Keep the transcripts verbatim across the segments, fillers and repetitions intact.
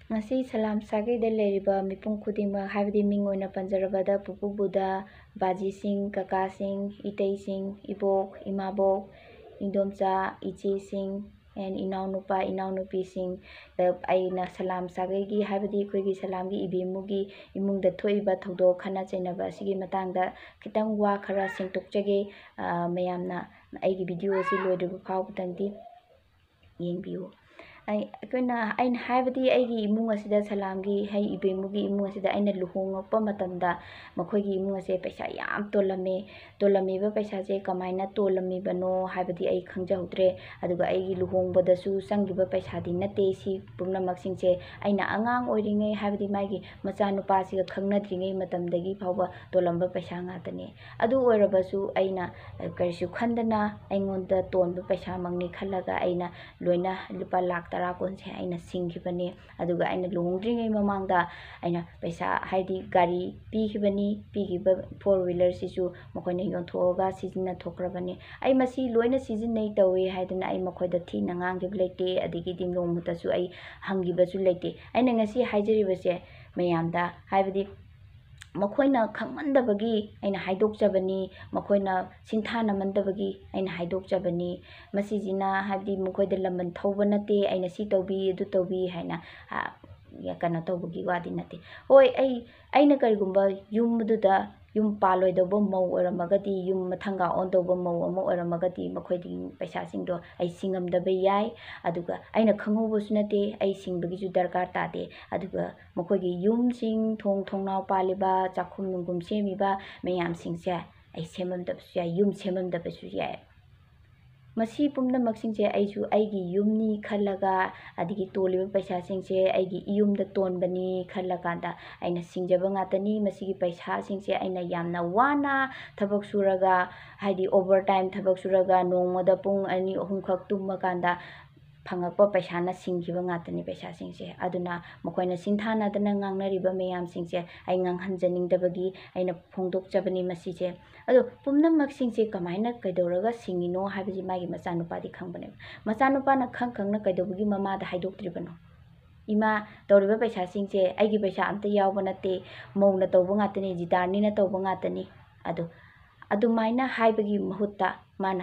ꯉꯁꯤ ꯁꯂꯥꯝ ꯁꯥꯒꯩꯗ ꯂꯩꯔꯤꯕ ꯃꯤꯄꯨꯝ ꯈꯨꯗꯤꯡꯃꯛ ꯍꯥꯏꯕꯗꯤ ꯃꯤꯡ ꯑꯣꯏꯅ ꯄꯟꯖꯔꯕꯗ ꯄꯨꯄꯨ ꯕꯨꯙ, ꯕꯥꯖꯤꯁꯤꯡ, ꯀꯀꯥꯁꯤꯡ, ꯏꯇꯩꯁꯤꯡ, ꯏꯕꯣꯛ, ꯏꯃꯥꯕꯣꯛ, ꯏꯟꯗꯣꯝꯆꯥ, ꯏꯆꯦꯁꯤꯡ ꯑꯦꯟ ꯏꯅꯥꯎꯅꯨꯄꯥ ꯏꯅꯥꯎꯅꯨꯄꯤꯁꯤꯡꯗ ꯑꯩꯅ ꯁꯂꯥꯝ ꯁꯥꯒꯩꯒꯤ ꯍꯥꯏꯕꯗꯤ ꯑꯩꯈꯣꯏꯒꯤ ꯁꯂꯥꯝꯒꯤ ꯏꯕꯦꯝꯃꯨꯒꯤ ꯏꯃꯨꯡꯗ ꯊꯣꯛꯏꯕ ꯊꯧꯗꯣꯛ ꯈꯠꯅ ꯆꯩꯅꯕ ꯑꯁꯤꯒꯤ ꯃꯇꯥꯡꯗ ꯈꯤꯇꯪ ꯋꯥ ꯈꯔ ꯁꯦꯡꯗꯣꯛꯆꯒꯦ꯫ ꯃꯌꯥꯝꯅ ꯑꯩꯒꯤ ꯚꯤꯗꯤꯑꯣ ꯑꯁꯤ ꯂꯣꯏꯗ꯭ꯔꯤꯕ ꯐꯥꯎꯕꯗꯪꯗꯤ ꯌꯦꯡꯕꯤꯌꯨ꯫ ꯑꯩꯈꯣꯏꯅ ꯑꯩꯅ ꯍꯥꯏꯕꯗꯤ ꯑꯩꯒꯤ ꯏꯃꯨꯡ ꯑꯁꯤꯗ ꯁꯂꯥꯝꯒꯤ ꯍꯩ ꯏꯕꯦꯝꯃꯨꯒꯤ ꯏꯃꯨꯡ ꯑꯁꯤꯗ ꯑꯩꯅ ꯂꯨꯍꯣꯡꯉꯛꯄ ꯃꯇꯝꯗ ꯃꯈꯣꯏꯒꯤ ꯏꯃꯨꯡ ꯑꯁꯦ ꯄꯩꯁꯥ ꯌꯥꯝ ꯇꯣꯜꯂꯝꯃꯦ꯫ ꯇꯣꯜꯂꯝꯃꯤꯕ ꯄꯩꯁꯥꯁꯦ ꯀꯃꯥꯏꯅ ꯇꯣꯜꯂꯝꯃꯤꯕꯅꯣ ꯍꯥꯏꯕꯗꯤ ꯑꯩ ꯈꯪꯖꯍꯧꯗ꯭ꯔꯦ꯫ ꯑꯗꯨꯒ ꯑꯩꯒꯤ ꯂꯨꯍꯣꯡꯕꯗꯁꯨ ꯆꯪꯈꯤꯕ ꯄꯩꯁꯥꯗꯤ ꯅꯠꯇꯦ꯫ ꯁꯤ ꯄꯨꯝꯅꯃꯛꯁꯤꯡꯁꯦ ꯑꯩꯅ ꯑꯉꯥꯡ ꯑꯣꯏꯔꯤꯉꯩ ꯍꯥꯏꯕꯗꯤ ꯃꯥꯒꯤ ꯃꯆꯥꯅꯨꯄꯥꯁꯤꯒ ꯈꯪꯅꯗ꯭ꯔꯤꯉꯩ ꯃꯇꯝꯗꯒꯤ ꯐꯥꯎꯕ ꯇꯣꯜꯂꯝꯕ ꯄꯩꯁꯥ ꯉꯥꯛꯇꯅꯤ꯫ ꯑꯗꯨ ꯑꯣꯏꯔꯕꯁꯨ ꯑꯩꯅ ꯀꯔꯤꯁꯨ ꯈꯟꯗꯅ ꯑꯩꯉꯣꯟꯗ ꯇꯣꯟꯕ ꯄꯩꯁꯥꯃꯛꯅꯤ ꯈꯜꯂꯒ ꯑꯩꯅ ꯂꯣꯏꯅ ꯂꯨꯄꯥ ꯂꯥꯛ ꯇꯔꯥ ꯀꯨꯟꯁꯦ ꯑꯩꯅ ꯁꯤꯡꯈꯤꯕꯅꯤ꯫ ꯑꯗꯨꯒ ꯑꯩꯅ ꯂꯨꯍꯣꯡꯗ꯭ꯔꯤꯉꯩ ꯃꯃꯥꯡꯗ ꯑꯩꯅ ꯄꯩꯁꯥ ꯍꯥꯏꯗꯤ ꯒꯥꯔꯤ ꯄꯤꯈꯤꯕꯅꯤ꯫ ꯄꯤꯈꯤꯕ ꯐꯣꯔ ꯍ꯭ꯋꯤꯂꯔꯁꯤꯁꯨ ꯃꯈꯣꯏꯅ ꯌꯣꯟꯊꯣꯛꯑꯒ ꯁꯤꯖꯤꯟꯅꯊꯣꯛꯈ꯭ꯔꯕꯅꯤ꯫ ꯑꯩ ꯃꯁꯤ ꯂꯣꯏꯅ ꯁꯤꯖꯤꯟꯅꯩ ꯇꯧꯋꯤ ꯍꯥꯏꯗꯅ ꯑꯩ ꯃꯈꯣꯏꯗ ꯊꯤꯅ ꯉꯥꯡꯈꯤꯕ ꯂꯩꯇꯦ꯫ ꯑꯗꯒꯤꯗꯤ ꯅꯣꯡꯃꯇꯁꯨ ꯑꯩ ꯍꯪꯈꯤꯕꯁꯨ ꯂꯩꯇꯦ꯫ ꯑꯩꯅ ꯉꯁꯤ ꯍꯥꯏꯖꯔꯤꯕꯁꯦ ꯃꯌꯥꯝꯗ ꯍꯥꯏꯕꯗꯤ ꯃꯈꯣꯏꯅ ꯈꯪꯃꯟꯗꯕꯒꯤ ꯑꯩꯅ ꯍꯥꯏꯗꯣꯛꯆꯕꯅꯤ꯫ ꯃꯈꯣꯏꯅ ꯁꯤꯡꯊꯥꯅꯃꯟꯗꯕꯒꯤ ꯑꯩꯅ ꯍꯥꯏꯗꯣꯛꯆꯕꯅꯤ꯫ ꯃꯁꯤꯁꯤꯅ ꯍꯥꯏꯕꯗꯤ ꯃꯈꯣꯏꯗ ꯂꯃꯟ ꯊꯧꯕ ꯅꯠꯇꯦ꯫ ꯑꯩꯅ ꯁꯤ ꯇꯧꯕꯤ ꯑꯗꯨ ꯇꯧꯕꯤ ꯍꯥꯏꯅ ꯀꯩꯅꯣ ꯇꯧꯕꯒꯤ ꯋꯥꯗꯤ ꯅꯠꯇꯦ꯫ ꯍꯣꯏ ꯑꯩ ꯑꯩꯅ ꯀꯔꯤꯒꯨꯝꯕ ꯌꯨꯝ ꯑꯗꯨꯗ ꯌꯨꯝ ꯄꯥꯜꯂꯣꯏꯗꯧꯕ ꯃꯧ ꯑꯣꯏꯔꯝꯃꯒꯗꯤ, ꯌꯨꯝ ꯃꯊꯪꯒ ꯑꯣꯟꯗꯧꯕ ꯃꯧ ꯑꯃ ꯑꯣꯏꯔꯝꯃꯒꯗꯤ ꯃꯈꯣꯏꯒꯤ ꯄꯩꯁꯥꯁꯤꯡꯗꯣ ꯑꯩ ꯁꯤꯡꯉꯝꯗꯕ ꯌꯥꯏ꯫ ꯑꯗꯨꯒ ꯑꯩꯅ ꯈꯪꯍꯧꯕꯁꯨ ꯅꯠꯇꯦ꯫ ꯑꯩ ꯁꯤꯡꯕꯒꯤꯁꯨ ꯗꯔꯀꯥꯔ ꯇꯥꯗꯦ꯫ ꯑꯗꯨꯒ ꯃꯈꯣꯏꯒꯤ ꯌꯨꯝꯁꯤꯡ, ꯊꯣꯡ ꯊꯣꯡꯅꯥꯎ ꯄꯥꯜꯂꯤꯕ, ꯆꯥꯛꯈꯨꯝ ꯅꯨꯡꯈꯨꯝ ꯁꯦꯝꯃꯤꯕ ꯃꯌꯥꯝꯁꯤꯡꯁꯦ ꯑꯩ ꯁꯦꯝꯃꯝꯗꯕꯁꯨ ꯌꯥꯏ, ꯌꯨꯝ ꯁꯦꯝꯃꯝꯗꯕꯁꯨ ꯌꯥꯏ꯫ ꯃꯁꯤ ꯄꯨꯝꯅꯃꯛꯁꯤꯡꯁꯦ ꯑꯩꯁꯨ ꯑꯩꯒꯤ ꯌꯨꯝꯅꯤ ꯈꯜꯂꯒ, ꯑꯗꯒꯤ ꯇꯣꯜꯂꯤꯕ ꯄꯩꯁꯥꯁꯤꯡꯁꯦ ꯑꯩꯒꯤ ꯏꯌꯨꯝꯗ ꯇꯣꯟꯕꯅꯤ ꯈꯜꯂꯀꯥꯟꯗ ꯑꯩꯅ ꯁꯤꯡꯖꯕ ꯉꯥꯛꯇꯅꯤ꯫ ꯃꯁꯤꯒꯤ ꯄꯩꯁꯥꯁꯤꯡꯁꯦ ꯑꯩꯅ ꯌꯥꯝꯅ ꯋꯥꯅ ꯊꯕꯛ ꯁꯨꯔꯒ, ꯍꯥꯏꯗꯤ ꯑꯣꯚꯔ ꯇꯥꯏꯝ ꯊꯕꯛ ꯁꯨꯔꯒ ꯅꯣꯡꯃꯗ ꯄꯨꯡ ꯑꯅꯤ ꯑꯍꯨꯝꯈꯛ ꯇꯨꯝꯃꯀꯥꯟꯗ ꯐꯪꯉꯛꯄ ꯄꯩꯁꯥꯅ ꯁꯤꯡꯈꯤꯕ ꯉꯥꯛꯇꯅꯤ ꯄꯩꯁꯥꯁꯤꯡꯁꯦ꯫ ꯑꯗꯨꯅ ꯃꯈꯣꯏꯅ ꯁꯤꯡꯊꯥꯅꯗꯅ ꯉꯥꯡꯅꯔꯤꯕ ꯃꯌꯥꯝꯁꯤꯡꯁꯦ ꯑꯩ ꯉꯥꯡꯍꯟꯖꯅꯤꯡꯗꯕꯒꯤ ꯑꯩꯅ ꯐꯣꯡꯗꯣꯛꯆꯕꯅꯤ ꯃꯁꯤꯁꯦ꯫ ꯑꯗꯣ ꯄꯨꯝꯅꯃꯛꯁꯤꯡꯁꯦ ꯀꯃꯥꯏꯅ ꯀꯩꯗꯧꯔꯒ ꯁꯤꯡꯉꯤꯅꯣ ꯍꯥꯏꯕꯁꯤ ꯃꯥꯒꯤ ꯃꯆꯥꯅꯨꯄꯥꯗꯤ ꯈꯪꯕꯅꯦꯕ꯫ ꯃꯆꯥꯅꯨꯄꯥꯅ ꯈꯪ ꯈꯪꯅ ꯀꯩꯗꯧꯕꯒꯤ ꯃꯃꯥꯗ ꯍꯥꯏꯗꯣꯛꯇ꯭ꯔꯤꯕꯅꯣ? ꯏꯃꯥ, ꯇꯧꯔꯤꯕ ꯄꯩꯁꯥꯁꯤꯡꯁꯦ ꯑꯩꯒꯤ ꯄꯩꯁꯥ ꯑꯝꯇ ꯌꯥꯎꯕ ꯅꯠꯇꯦ, ꯃꯧꯅ ꯇꯧꯕ ꯉꯥꯛꯇꯅꯤ, ꯖꯤꯇꯥꯔꯅꯤꯅ ꯇꯧꯕ ꯉꯥꯛꯇꯅꯤ꯫ ꯑꯗꯣ ꯑꯗꯨꯃꯥꯏꯅ ꯍꯥꯏꯕꯒꯤ ꯃꯍꯨꯠꯇ ꯃꯥꯅ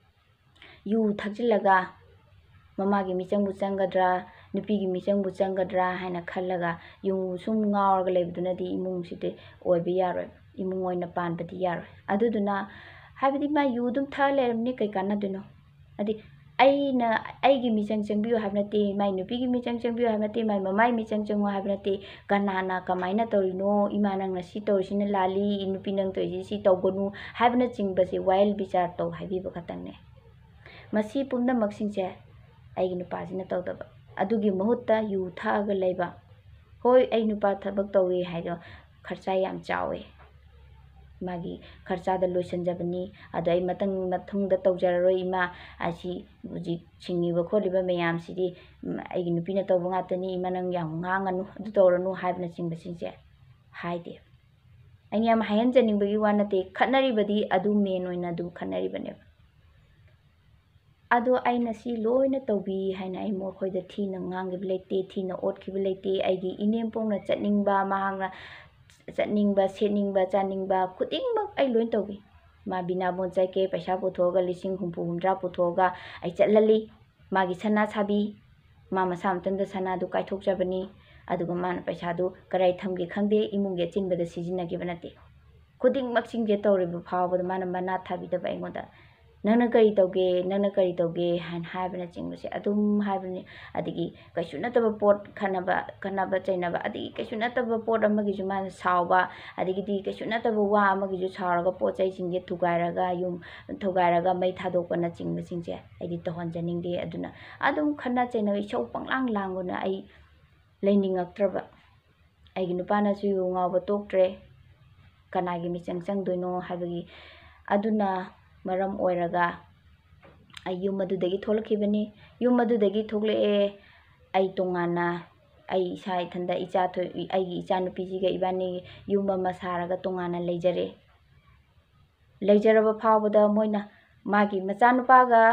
ꯌꯨ ꯊꯛꯆꯤꯜꯂꯒ ꯃꯃꯥꯒꯤ ꯃꯤꯆꯪꯕꯨ ꯆꯪꯒꯗ꯭ꯔꯥ, ꯅꯨꯄꯤꯒꯤ ꯃꯤꯆꯪꯕꯨ ꯆꯪꯒꯗ꯭ꯔꯥ ꯍꯥꯏꯅ ꯈꯜꯂꯒ ꯌꯨ ꯁꯨꯝ ꯉꯥꯎꯔꯒ ꯂꯩꯕꯗꯨꯅꯗꯤ ꯏꯃꯨꯡꯁꯤꯗꯤ ꯑꯣꯏꯕ ꯌꯥꯔꯣꯏ, 이몽 ꯑꯣꯏꯅ ꯄꯥꯟꯕꯗꯤ ꯌꯥꯔꯣꯏ꯫ ꯑꯗꯨꯗꯨꯅ ꯍꯥꯏꯕꯗꯤ ꯃꯥ ꯌꯨ ꯑꯗꯨꯝ ꯊꯛꯑ ꯂꯩꯔꯕꯅꯤ, ꯀꯩ ꯀꯥꯟꯅꯗꯣꯏꯅꯣ? ꯍꯥꯏꯗꯤ ꯑꯩꯅ ꯑꯩꯒꯤ ꯃꯤꯆꯪ ꯆꯪꯕꯤꯌꯨ ꯍꯥꯏꯕ ꯅꯠꯇꯦ, ꯃꯥꯏ ꯅꯨꯄꯤꯒꯤ ꯃꯤꯆꯪ ꯆꯪꯕꯤꯌꯨ ꯍꯥꯏꯕ ꯅꯠꯇꯦ, ꯃꯥꯏ ꯃꯃꯥꯏ ꯃꯤꯆꯪ ꯆꯪꯉꯨ ꯍꯥꯏꯕ ꯅꯠꯇꯦ꯫ ꯀꯅꯥꯅ ꯀꯃꯥꯏꯅ ꯇꯧꯔꯤꯅꯣ, ꯏꯃꯥ ꯅꯪꯅ ꯁꯤ ꯇꯧꯔꯤꯁꯤꯅ ꯂꯥꯜꯂꯤ, ꯅꯨꯄꯤ ꯅꯪ ꯇꯧꯔꯤꯁꯤ ꯁꯤ ꯇꯧꯒꯅꯨ ꯍꯥꯏꯕꯅꯆꯤꯡꯕꯁꯦ ꯋꯥꯌꯦꯜ ꯕꯤꯆꯥꯔ ꯇꯧ ꯍꯥꯏꯕꯤꯕ ꯈꯛꯇꯪꯅꯦ꯫ ꯃꯁꯤ ꯄꯨꯝꯅꯃꯛꯁꯤꯡꯁꯦ ꯑꯩꯒꯤ ꯅꯨꯄꯥꯁꯤꯅ ꯇꯧꯗꯕ꯫ ꯑꯗꯨꯒꯤ ꯃꯍꯨꯠꯇ ꯌꯨ ꯊꯛꯑꯒ ꯂꯩꯕ꯫ ꯍꯣꯏ ꯑꯩ ꯅꯨꯄꯥ ꯊꯕꯛ ꯇꯧꯋꯤ ꯍꯥꯏꯗꯣ ꯈꯔꯆꯥ ꯌꯥꯝ ꯆꯥꯎꯋꯦ, ꯃꯥꯒꯤ ꯈꯔꯆꯥꯗ ꯂꯣꯏꯁꯤꯟꯖꯕꯅꯤ꯫ ꯑꯗꯣ ꯑꯩ ꯃꯊꯪ ꯃꯊꯪꯗ ꯇꯧꯖꯔꯔꯣꯏ ꯏꯃꯥ, ꯑꯁꯤ ꯍꯧꯖꯤꯛ ꯁꯤꯡꯉꯤꯕ ꯈꯣꯠꯂꯤꯕ ꯃꯌꯥꯝꯁꯤꯗꯤ ꯑꯩꯒꯤ ꯅꯨꯄꯤꯅ ꯇꯧꯕ ꯉꯥꯛꯇꯅꯤ, ꯏꯃꯥ ꯅꯪ ꯌꯥꯝ ꯉꯥꯡꯒꯅꯨ, ꯑꯗꯨ ꯇꯧꯔꯅꯨ ꯍꯥꯏꯕꯅꯆꯤꯡꯕꯁꯤꯡꯁꯦ ꯍꯥꯏꯗꯦ꯫ ꯑꯩꯅ ꯌꯥꯝ ꯍꯥꯏꯍꯟꯖꯅꯤꯡꯕꯒꯤ ꯋꯥ ꯅꯠꯇꯦ, ꯈꯠꯅꯔꯤꯕꯗꯤ ꯑꯗꯨ ꯃꯦꯟ ꯑꯣꯏꯅ ꯑꯗꯨ ꯈꯠꯅꯔꯤꯕꯅꯦꯕ꯫ ꯑꯗꯣ ꯑꯩꯅ ꯁꯤ ꯂꯣꯏꯅ ꯇꯧꯕꯤ ꯍꯥꯏꯅ ꯑꯩ ꯃꯈꯣꯏꯗ ꯊꯤꯅ ꯉꯥꯡꯈꯤꯕ ꯂꯩꯇꯦ, ꯊꯤꯅ ꯑꯣꯠꯈꯤꯕ ꯂꯩꯇꯦ꯫ ꯑꯩꯒꯤ ꯏꯅꯦꯝꯄꯣꯛꯅ ꯆꯠꯅꯤꯡꯕ, ꯃꯍꯥꯛꯅ ꯆꯠꯅꯤꯡꯕ, ꯁꯦꯠꯅꯤꯡꯕ, ꯆꯥꯅꯤꯡꯕ ꯈꯨꯗꯤꯡꯃꯛ ꯑꯩ ꯂꯣꯏ ꯇꯧꯕꯤ꯫ ꯃꯥ ꯕꯤꯅꯥꯕꯣꯟ ꯆꯠꯀꯦ ꯄꯩꯁꯥ ꯄꯨꯊꯣꯛꯑꯒ ꯂꯤꯁꯤꯡ ꯍꯨꯝꯐꯨ ꯍꯨꯝꯗ꯭ꯔꯥ ꯄꯨꯊꯣꯛꯑꯒ ꯑꯩ ꯆꯠꯍꯜꯂꯤ꯫ ꯃꯥꯒꯤ ꯁꯅꯥ ꯁꯥꯕꯤ, ꯃꯥ ꯃꯁꯥ ꯃꯊꯟꯇ ꯁꯅꯥꯗꯨ ꯀꯥꯏꯊꯣꯛꯆꯕꯅꯤ꯫ ꯑꯗꯨꯒ ꯃꯥꯅ ꯄꯩꯁꯥꯗꯨ ꯀꯗꯥꯏ ꯊꯝꯒꯦ ꯈꯪꯗꯦ, ꯏꯃꯨꯡꯒꯤ ꯑꯆꯤꯟꯕꯗ ꯁꯤꯖꯤꯟꯅꯈꯤꯕ ꯅꯠꯇꯦ꯫ ꯈꯨꯗꯤꯡꯃꯛꯁꯤꯡꯁꯦ ꯇꯧꯔꯤꯕ ꯐꯥꯎꯕꯗ ꯃꯥꯅ ꯃꯅꯥ ꯊꯥꯕꯤꯗꯕ ꯑꯩꯉꯣꯟꯗ ꯅꯪꯅ ꯀꯔꯤ ꯇꯧꯒꯦ, ꯅꯪꯅ ꯀꯔꯤ ꯇꯧꯒꯦ ꯍꯥꯏꯅ ꯍꯥꯏꯕꯅꯆꯤꯡꯕꯁꯦ ꯑꯗꯨꯝ ꯍꯥꯏꯕꯅꯤ꯫ ꯑꯗꯒꯤ ꯀꯩꯁꯨ ꯅꯠꯇꯕ ꯄꯣꯠ ꯈꯠꯅꯕ ꯈꯠꯅꯕ ꯆꯩꯅꯕ, ꯑꯗꯒꯤ ꯀꯩꯁꯨ ꯅꯠꯇꯕ ꯄꯣꯠ ꯑꯃꯒꯤꯁꯨ ꯃꯥꯅ ꯁꯥꯎꯕ, ꯑꯗꯒꯤꯗꯤ ꯀꯩꯁꯨ ꯅꯠꯇꯕ ꯋꯥ ꯑꯃꯒꯤꯁꯨ ꯁꯥꯎꯔꯒ ꯄꯣꯠ ꯆꯩꯁꯤꯡꯁꯦ ꯊꯨꯒꯥꯏꯔꯒ ꯌꯨꯝ ꯊꯨꯒꯥꯏꯔꯒ ꯃꯩ ꯊꯥꯗꯣꯛꯄꯅꯆꯤꯡꯕꯁꯤꯡꯁꯦ ꯑꯩꯗꯤ ꯇꯧꯍꯟꯖꯅꯤꯡꯗꯦ꯫ ꯑꯗꯨꯅ ꯑꯗꯨꯝ ꯈꯠꯅ ꯆꯩꯅꯕ, ꯏꯁꯧ ꯄꯪꯂꯥꯡ ꯂꯥꯡꯕꯅ ꯑꯩ ꯂꯩꯅꯤꯡꯉꯛꯇ꯭ꯔꯕ꯫ ꯑꯩꯒꯤ ꯅꯨꯄꯥꯅꯁꯨ ꯌꯨ ꯉꯥꯎꯕ ꯇꯣꯛꯇ꯭ꯔꯦ, ꯀꯅꯥꯒꯤ ꯃꯤꯆꯪ ꯆꯪꯗꯣꯏꯅꯣ ꯍꯥꯏꯕꯒꯤ꯫ ꯑꯗꯨꯅ ꯃꯔꯝ ꯑꯣꯏꯔꯒ ꯑꯩ ꯌꯨꯝ ꯑꯗꯨꯗꯒꯤ ꯊꯣꯛꯂꯛꯈꯤꯕꯅꯤ꯫ ꯌꯨꯝ ꯑꯗꯨꯗꯒꯤ ꯊꯣꯛꯂꯛꯑꯦ ꯑꯩ ꯇꯣꯉꯥꯟꯅ, ꯑꯩ ꯏꯁꯥ ꯏꯊꯟꯗ ꯏꯆꯥ ꯑꯩꯒꯤ ꯏꯆꯥꯅꯨꯄꯤꯁꯤꯒ ꯏꯕꯥꯅꯤ ꯌꯨꯝ ꯑꯃ ꯁꯥꯔꯒ ꯇꯣꯉꯥꯟꯅ ꯂꯩꯖꯔꯦ꯫ ꯂꯩꯖꯔꯕ ꯐꯥꯎꯕꯗ ꯃꯣꯏꯅ ꯃꯥꯒꯤ ꯃꯆꯥꯅꯨꯄꯥꯒ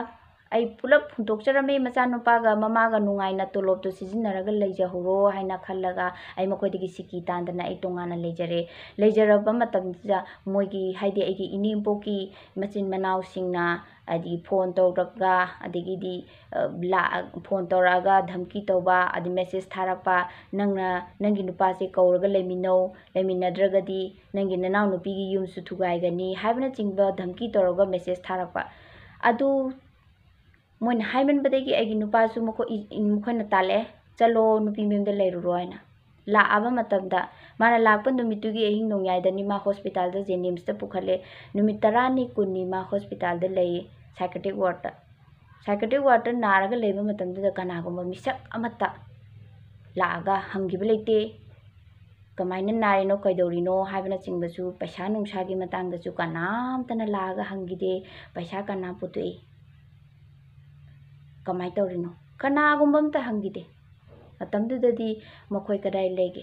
ꯑꯩ ꯄꯨꯂꯞ ꯍꯨꯟꯗꯣꯛꯆꯔꯝꯃꯦ ꯃꯆꯥꯅꯨꯄꯥꯒ ꯃꯃꯥꯒ ꯅꯨꯡꯉꯥꯏꯅ ꯇꯣꯂꯣꯞꯇꯣ ꯁꯤꯖꯤꯟꯅꯔꯒ ꯂꯩꯖꯍꯧꯔꯣ ꯍꯥꯏꯅ ꯈꯜꯂꯒ ꯑꯩ ꯃꯈꯣꯏꯗꯒꯤ ꯁꯤꯀꯤ ꯇꯥꯟꯗꯅ ꯑꯩ ꯇꯣꯉꯥꯟꯅ ꯂꯩꯖꯔꯦ ꯂꯩꯖꯔꯕ ꯃꯇꯝꯁꯤꯗ ꯃꯣꯏꯒꯤ ꯍꯥꯏꯗꯤ ꯑꯩꯒꯤ ꯏꯅꯦꯝꯄꯣꯛꯀꯤ ꯃꯆꯤꯟ ꯃꯅꯥꯎꯁꯤꯡꯅ ꯍꯥꯏꯗꯤ ꯐꯣꯟ ꯇꯧꯔꯛꯒ ꯑꯗꯒꯤꯗꯤ ꯐꯣꯟ ꯇꯧꯔꯛꯑꯒ ꯙꯝꯀꯤ ꯇꯧꯕ ꯑꯗꯩ ꯃꯦꯁꯦꯖ ꯊꯥꯔꯛꯄ ꯅꯪꯅ ꯅꯪꯒꯤ ꯅꯨꯄꯥꯁꯦ ꯀꯧꯔꯒ ꯂꯩꯃꯤꯟꯅꯧ ꯂꯩꯃꯤꯟꯅꯗ꯭ꯔꯒꯗꯤ ꯅꯪꯒꯤ ꯅꯅꯥꯎꯅꯨꯄꯤꯒꯤ ꯌꯨꯝꯁꯨ ꯊꯨꯒꯥꯏꯒꯅꯤ ꯍꯥꯏꯕꯅꯆꯤꯡꯕ ꯙꯝꯀꯤ ꯇꯧꯔꯒ ꯃꯦꯁꯦꯖ ꯊꯥꯔꯛꯄ ꯑꯗꯨ ꯃꯣꯏꯅ ꯍꯥꯏꯃꯟꯕꯗꯒꯤ ꯑꯩꯒꯤ ꯅꯨꯄꯥꯁꯨ ꯃꯈꯣꯏ ꯃꯈꯣꯏꯅ ꯇꯥꯜꯂꯛꯑꯦ ꯆꯠꯂꯣ ꯅꯨꯄꯤ ꯃꯌꯨꯝꯗ ꯂꯩꯔꯨꯔꯣ ꯍꯥꯏꯅ ꯂꯥꯛꯑꯕ ꯃꯇꯝꯗ ꯃꯥꯅ ꯂꯥꯛꯄ ꯅꯨꯃꯤꯠꯇꯨꯒꯤ ꯑꯍꯤꯡ ꯅꯣꯡꯌꯥꯏꯗꯅꯤ ꯃꯥ ꯍꯣꯁꯄꯤꯇꯥꯜꯗ ꯖꯦꯅꯤꯝꯁꯇ ꯄꯨꯈꯠꯂꯦ ꯅꯨꯃꯤꯠ ꯇꯔꯥꯅꯤ ꯀꯨꯟꯅꯤ ꯃꯥ ꯍꯣꯁꯄꯤꯇꯥꯜꯗ ꯂꯩ ꯁꯥꯏꯀꯦꯇ꯭ꯔꯤꯛ ꯋꯥꯔꯗꯇ ꯁꯥꯏꯀꯦꯇ꯭ꯔꯤꯛ ꯋꯥꯔꯗꯇ ꯅꯥꯔꯒ ꯂꯩꯕ ꯃꯇꯝꯗꯨꯗ ꯀꯅꯥꯒꯨꯝꯕ ꯃꯤꯁꯛ ꯑꯃꯠꯇ ꯂꯥꯛꯑꯒ ꯍꯪꯈꯤꯕ ꯂꯩꯇꯦ ꯀꯃꯥꯏꯅ ꯅꯥꯔꯤꯅꯣ ꯀꯩꯗꯧꯔꯤꯅꯣ ꯍꯥꯏꯕꯅꯆꯤꯡꯕꯁꯨ ꯄꯩꯁꯥ ꯅꯨꯡꯁꯥꯒꯤ ꯃꯇꯥꯡꯗꯁꯨ ꯀꯅꯥꯝꯇꯅ ꯂꯥꯛꯑꯒ ꯍꯪꯈꯤꯗꯦ ꯄꯩꯁꯥ ꯀꯅꯥ ꯄꯨꯊꯣꯛꯏ ꯀꯃꯥꯏꯅ ꯇꯧꯔꯤꯅꯣ ꯀꯅꯥꯒꯨꯝꯕ ꯑꯝꯇ ꯍꯪꯈꯤꯗꯦ ꯃꯇꯝꯗꯨꯗꯗꯤ ꯃꯈꯣꯏ ꯀꯗꯥꯏ ꯂꯩꯒꯦ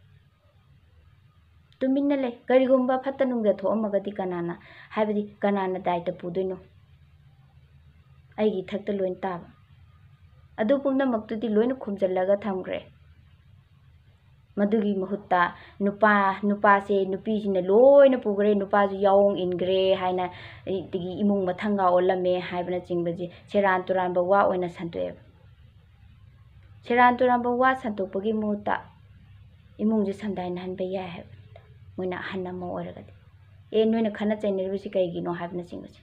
ꯇꯨꯃꯤꯟꯅ ꯂꯩ ꯀꯔꯤꯒꯨꯝꯕ ꯐꯠꯇ ꯅꯨꯡꯗ ꯊꯣꯛꯑꯝꯃꯒꯗꯤ ꯀꯅꯥꯅ ꯍꯥꯏꯕꯗꯤ ꯀꯅꯥꯅ ꯗꯥꯏꯇ ꯄꯨꯗꯣꯏꯅꯣ ꯑꯩꯒꯤ ꯏꯊꯛꯇ ꯂꯣꯏꯅ ꯇꯥꯕ ꯑꯗꯨ ꯄꯨꯝꯅꯃꯛꯇꯨꯗꯤ ꯂꯣꯏꯅ ꯈꯨꯝꯖꯤꯜꯂꯒ ꯊꯝꯈ꯭ꯔꯦ ꯃꯗꯨꯒꯤ ꯃꯍꯨꯠꯇ ꯅꯨꯄꯥ ꯅꯨꯄꯥꯁꯦ ꯅꯨꯄꯤꯁꯤꯅ ꯂꯣꯏꯅ ꯄꯨꯈ꯭ꯔꯦ ꯅꯨꯄꯥꯁꯨ ꯌꯥꯎꯑꯣꯡ ꯏꯟꯈ꯭ꯔꯦ ꯍꯥꯏꯅ ꯑꯗꯒꯤꯏꯃꯨꯡ ꯃꯊꯪꯒ ꯑꯣꯜꯂꯝꯃꯦ ꯍꯥꯏꯕꯅꯆꯤꯡꯕꯁꯦ ꯁꯦꯔꯥꯟ ꯇꯨꯔꯥꯟꯕ ꯋꯥ ꯑꯣꯏꯅ ꯁꯟꯇꯣꯛꯑꯦꯕ ꯁꯦꯔꯥꯟ ꯇꯨꯔꯥꯟꯕ ꯋꯥ ꯁꯟꯇꯣꯛꯄꯒꯤ ꯃꯍꯨꯠꯇ ꯏꯃꯨꯡꯁꯦ ꯁꯝꯗꯥꯏꯅꯍꯟꯕ ꯌꯥꯏ ꯍꯥꯏꯕ ꯃꯣꯏꯅ ꯑꯍꯟ ꯑꯃ ꯑꯣꯏꯔꯒꯗꯤ ꯑꯦ ꯅꯣꯏꯅ ꯈꯟꯅ ꯆꯩꯅꯔꯤꯕꯁꯤ ꯀꯩꯒꯤꯅꯣ ꯍꯥꯏꯕꯅꯆꯤꯡꯕꯁꯦ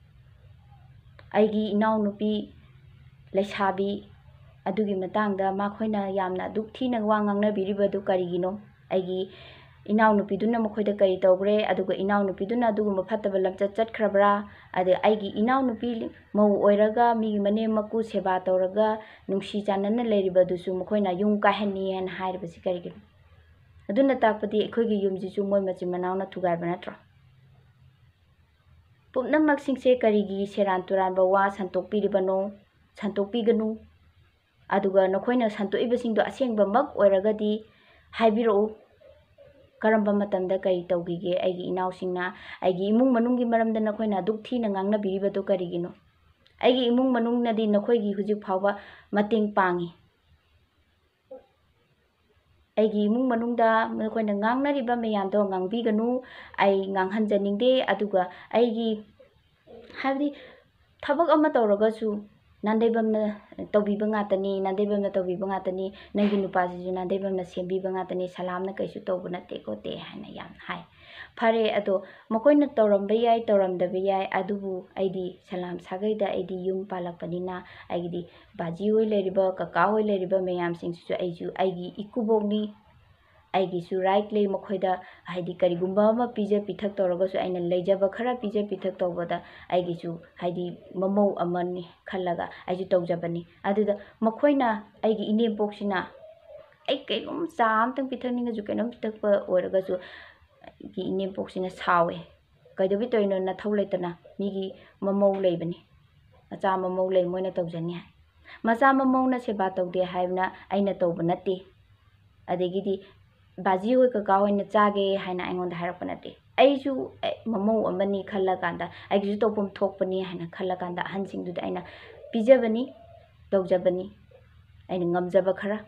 ꯑꯩꯒꯤ ꯏꯅꯥꯎꯅꯨꯄꯤ ꯂꯩꯁꯥꯕꯤ ꯑꯗꯨꯒꯤ ꯃꯇꯥꯡꯗ ꯃꯈꯣꯏꯅ ꯌꯥꯝꯅ ꯑꯗꯨꯛ ꯊꯤꯅ ꯋꯥ ꯉꯥꯡꯅꯕꯤꯔꯤꯕꯗꯨ ꯀꯔꯤꯒꯤꯅꯣ ꯑꯩꯒꯤ ꯏꯅꯥꯎꯅꯨꯄꯤꯗꯨꯅ ꯃꯈꯣꯏꯗ ꯀꯔꯤ ꯇꯧꯈ꯭ꯔꯦ ꯑꯗꯨꯒ ꯏꯅꯥꯎꯅꯨꯄꯤꯗꯨꯅ ꯑꯗꯨꯒꯨꯝꯕ ꯐꯠꯇꯕ ꯂꯝꯆꯠ ꯆꯠꯈ꯭ꯔꯕ꯭ꯔꯥ ꯑꯗ ꯑꯩꯒꯤ ꯏꯅꯥꯎꯅꯨꯄꯤ ꯃꯧ ꯑꯣꯏꯔꯒ ꯃꯤꯒꯤ ꯃꯅꯦꯝ ꯃꯀꯨ ꯁꯦꯕꯥ ꯇꯧꯔꯒ ꯅꯨꯡꯁꯤ ꯆꯥꯟꯅꯅ ꯂꯩꯔꯤꯕꯗꯨꯁꯨ ꯃꯈꯣꯏꯅ ꯌꯨꯝ ꯀꯥꯏꯍꯟꯅꯤ ꯍꯥꯏꯅ ꯍꯥꯏꯔꯤꯕꯁꯤ ꯀꯔꯤꯒꯤꯅꯣ ꯑꯗꯨꯅ ꯇꯥꯛꯄꯗꯤ ꯑꯩꯈꯣꯏꯒꯤ ꯌꯨꯝꯁꯤꯁꯨ ꯃꯣꯏ ꯃꯆꯤꯟ ꯃꯅꯥꯎꯅ ꯊꯨꯒꯥꯏꯕ ꯅꯠꯇ꯭ꯔꯣ ꯄꯨꯝꯅꯃꯛꯁꯤꯡꯁꯦ ꯀꯔꯤꯒꯤ ꯁꯦꯔꯥꯟ ꯇꯨꯔꯥꯟꯕ ꯋꯥ ꯁꯟꯇꯣꯛꯄꯤꯔꯤꯕꯅꯣ ꯁꯟꯇꯣꯛꯄꯤꯒꯅꯨ ꯑꯗꯨꯒ ꯅꯈꯣꯏꯅ ꯁꯟꯇꯣꯛꯏꯕꯁꯤꯡꯗꯣ ꯑꯁꯦꯡꯕꯃꯛ ꯑꯣꯏꯔꯒꯗꯤ ꯍꯥꯏꯕꯤꯔꯛꯎ ꯀꯔꯝꯕ ꯃꯇꯝꯗ ꯀꯔꯤ ꯇꯧꯈꯤꯒꯦ ꯑꯩꯒꯤ ꯏꯅꯥꯎꯁꯤꯡꯅ ꯑꯩꯒꯤ ꯏꯃꯨꯡ ꯃꯅꯨꯡꯒꯤ ꯃꯔꯝꯗ ꯅꯈꯣꯏꯅ ꯑꯗꯨꯛ ꯊꯤꯅ ꯉꯥꯡꯅꯕꯤꯔꯤꯕꯗꯣ ꯀꯔꯤꯒꯤꯅꯣ ꯑꯩꯒꯤ ꯏꯃꯨꯡ ꯃꯅꯨꯡꯅꯗꯤ ꯅꯈꯣꯏꯒꯤ ꯍꯧꯖꯤꯛ ꯐꯥꯎꯕ ꯃꯇꯦꯡ ꯄꯥꯡꯉꯤ ꯑꯩꯒꯤ ꯏꯃꯨꯡ ꯃꯅꯨꯡꯗ ꯅꯈꯣꯏꯅ ꯉꯥꯡꯅꯔꯤꯕ ꯃꯌꯥꯝꯗꯣ ꯉꯥꯡꯕꯤꯒꯅꯨ ꯑꯩ ꯉꯥꯡꯍꯟꯖꯅꯤꯡꯗꯦ ꯑꯗꯨꯒ ꯑꯩꯒꯤ ꯍꯥꯏꯕꯗꯤ ꯊꯕꯛ ꯑꯃ ꯇꯧꯔꯒꯁꯨ ꯅꯥꯟꯗꯩꯕꯝꯅ ꯇꯧꯕꯤꯕ ꯉꯥꯛꯇꯅꯤ ꯅꯥꯟꯗꯩꯕꯝꯅ ꯇꯧꯕꯤꯕ ꯉꯥꯛꯇꯅꯤ ꯅꯪꯒꯤ ꯅꯨꯄꯥꯁꯤꯁꯨ ꯅꯥꯟꯗꯩꯕꯝꯅ ꯁꯦꯝꯕꯤꯕ ꯉꯥꯛꯇꯅꯤ ꯁꯂꯥꯝꯅ ꯀꯩꯁꯨ ꯇꯧꯕ ꯅꯠꯇꯦ ꯈꯣꯠꯇꯦ ꯍꯥꯏꯅ ꯌꯥꯝꯅ ꯍꯥꯏ ꯐꯔꯦ ꯑꯗꯣ ꯃꯈꯣꯏꯅ ꯇꯧꯔꯝꯕ ꯌꯥꯏ ꯇꯧꯔꯝꯗꯕ ꯌꯥꯏ ꯑꯗꯨꯕꯨ ꯑꯩꯗꯤ ꯁꯂꯥꯝ ꯁꯥꯒꯩꯗ ꯑꯩꯗꯤ ꯌꯨꯝ ꯄꯥꯜꯂꯛꯄꯅꯤꯅ ꯑꯩꯒꯤꯗꯤ ꯕꯥꯖꯤ ꯍꯣꯏ ꯂꯩꯔꯤꯕ ꯀꯀꯥ ꯍꯣꯏ ꯂꯩꯔꯤꯕ ꯃꯌꯥꯝꯁꯤꯡꯁꯤꯁꯨ ꯑꯩꯁꯨ ꯑꯩꯒꯤ ꯏꯀꯨꯕꯣꯛꯅꯤ ꯑꯩꯒꯤꯁꯨ ꯔꯥꯏꯠ ꯂꯩ ꯃꯈꯣꯏꯗ ꯍꯥꯏꯗꯤ ꯀꯔꯤꯒꯨꯝꯕ ꯑꯃ ꯄꯤꯖ ꯄꯤꯊꯛ ꯇꯧꯔꯒꯁꯨ ꯑꯩꯅ ꯂꯩꯖꯕ ꯈꯔ ꯄꯤꯖ ꯄꯤꯊꯛ ꯇꯧꯕꯗ ꯑꯩꯒꯤꯁꯨ ꯍꯥꯏꯗꯤ ꯃꯃꯧ ꯑꯃꯅꯤ ꯈꯜꯂꯒ ꯑꯩꯁꯨ ꯇꯧꯖꯕꯅꯤ ꯑꯗꯨꯗ ꯃꯈꯣꯏꯅ ꯑꯩꯒꯤ ꯏꯅꯦꯝꯄꯣꯛꯁꯤꯅ ꯑꯩ ꯀꯩꯅꯣꯝ ꯆꯥ ꯑꯃꯇꯪ ꯄꯤꯊꯛꯅꯤꯡꯉꯁꯨ ꯀꯩꯅꯣꯝ ꯄꯤꯊꯛꯄ ꯑꯣꯏꯔꯒꯁꯨ ꯑꯩꯒꯤ ꯏꯅꯦꯝꯄꯣꯛꯁꯤꯅ ꯁꯥꯎꯋꯦ ꯀꯩꯗꯧꯕꯩ ꯇꯧꯔꯤꯅꯣ ꯅꯊꯧ ꯂꯩꯇꯅ ꯃꯤꯒꯤ ꯃꯃꯧ ꯂꯩꯕꯅꯤ ꯃꯆꯥ ꯃꯃꯧ ꯂꯩ ꯃꯣꯏꯅ ꯇꯧꯖꯅꯤ ꯍꯥꯏ ꯃꯆꯥ ꯃꯃꯧꯅ ꯁꯦꯕꯥ ꯇꯧꯗꯦ ꯍꯥꯏꯕꯅ ꯑꯩꯅ ꯇꯧꯕ ꯅꯠꯇꯦ ꯑꯗꯒꯤꯗꯤ ꯕꯥꯖꯤ ꯍꯣꯏ ꯀꯀꯥ ꯍꯣꯏꯅ ꯆꯥꯒꯦ ꯍꯥꯏꯅ ꯑꯩꯉꯣꯟꯗ ꯍꯥꯏꯔꯛꯄ ꯅꯠꯇꯦ ꯑꯩꯁꯨ ꯃꯃꯧ ꯑꯃꯅꯤ ꯈꯜꯂꯀꯥꯟꯗ ꯑꯩꯒꯤꯁꯨ ꯇꯧꯐꯝ ꯊꯣꯛꯄꯅꯤ ꯍꯥꯏꯅ ꯈꯜꯂꯀꯥꯟꯗ ꯑꯍꯟꯁꯤꯡꯗꯨꯗ ꯑꯩꯅ ꯄꯤꯖꯕꯅꯤ ꯇꯧꯖꯕꯅꯤ ꯑꯩꯅ ꯉꯝꯖꯕ ꯈꯔ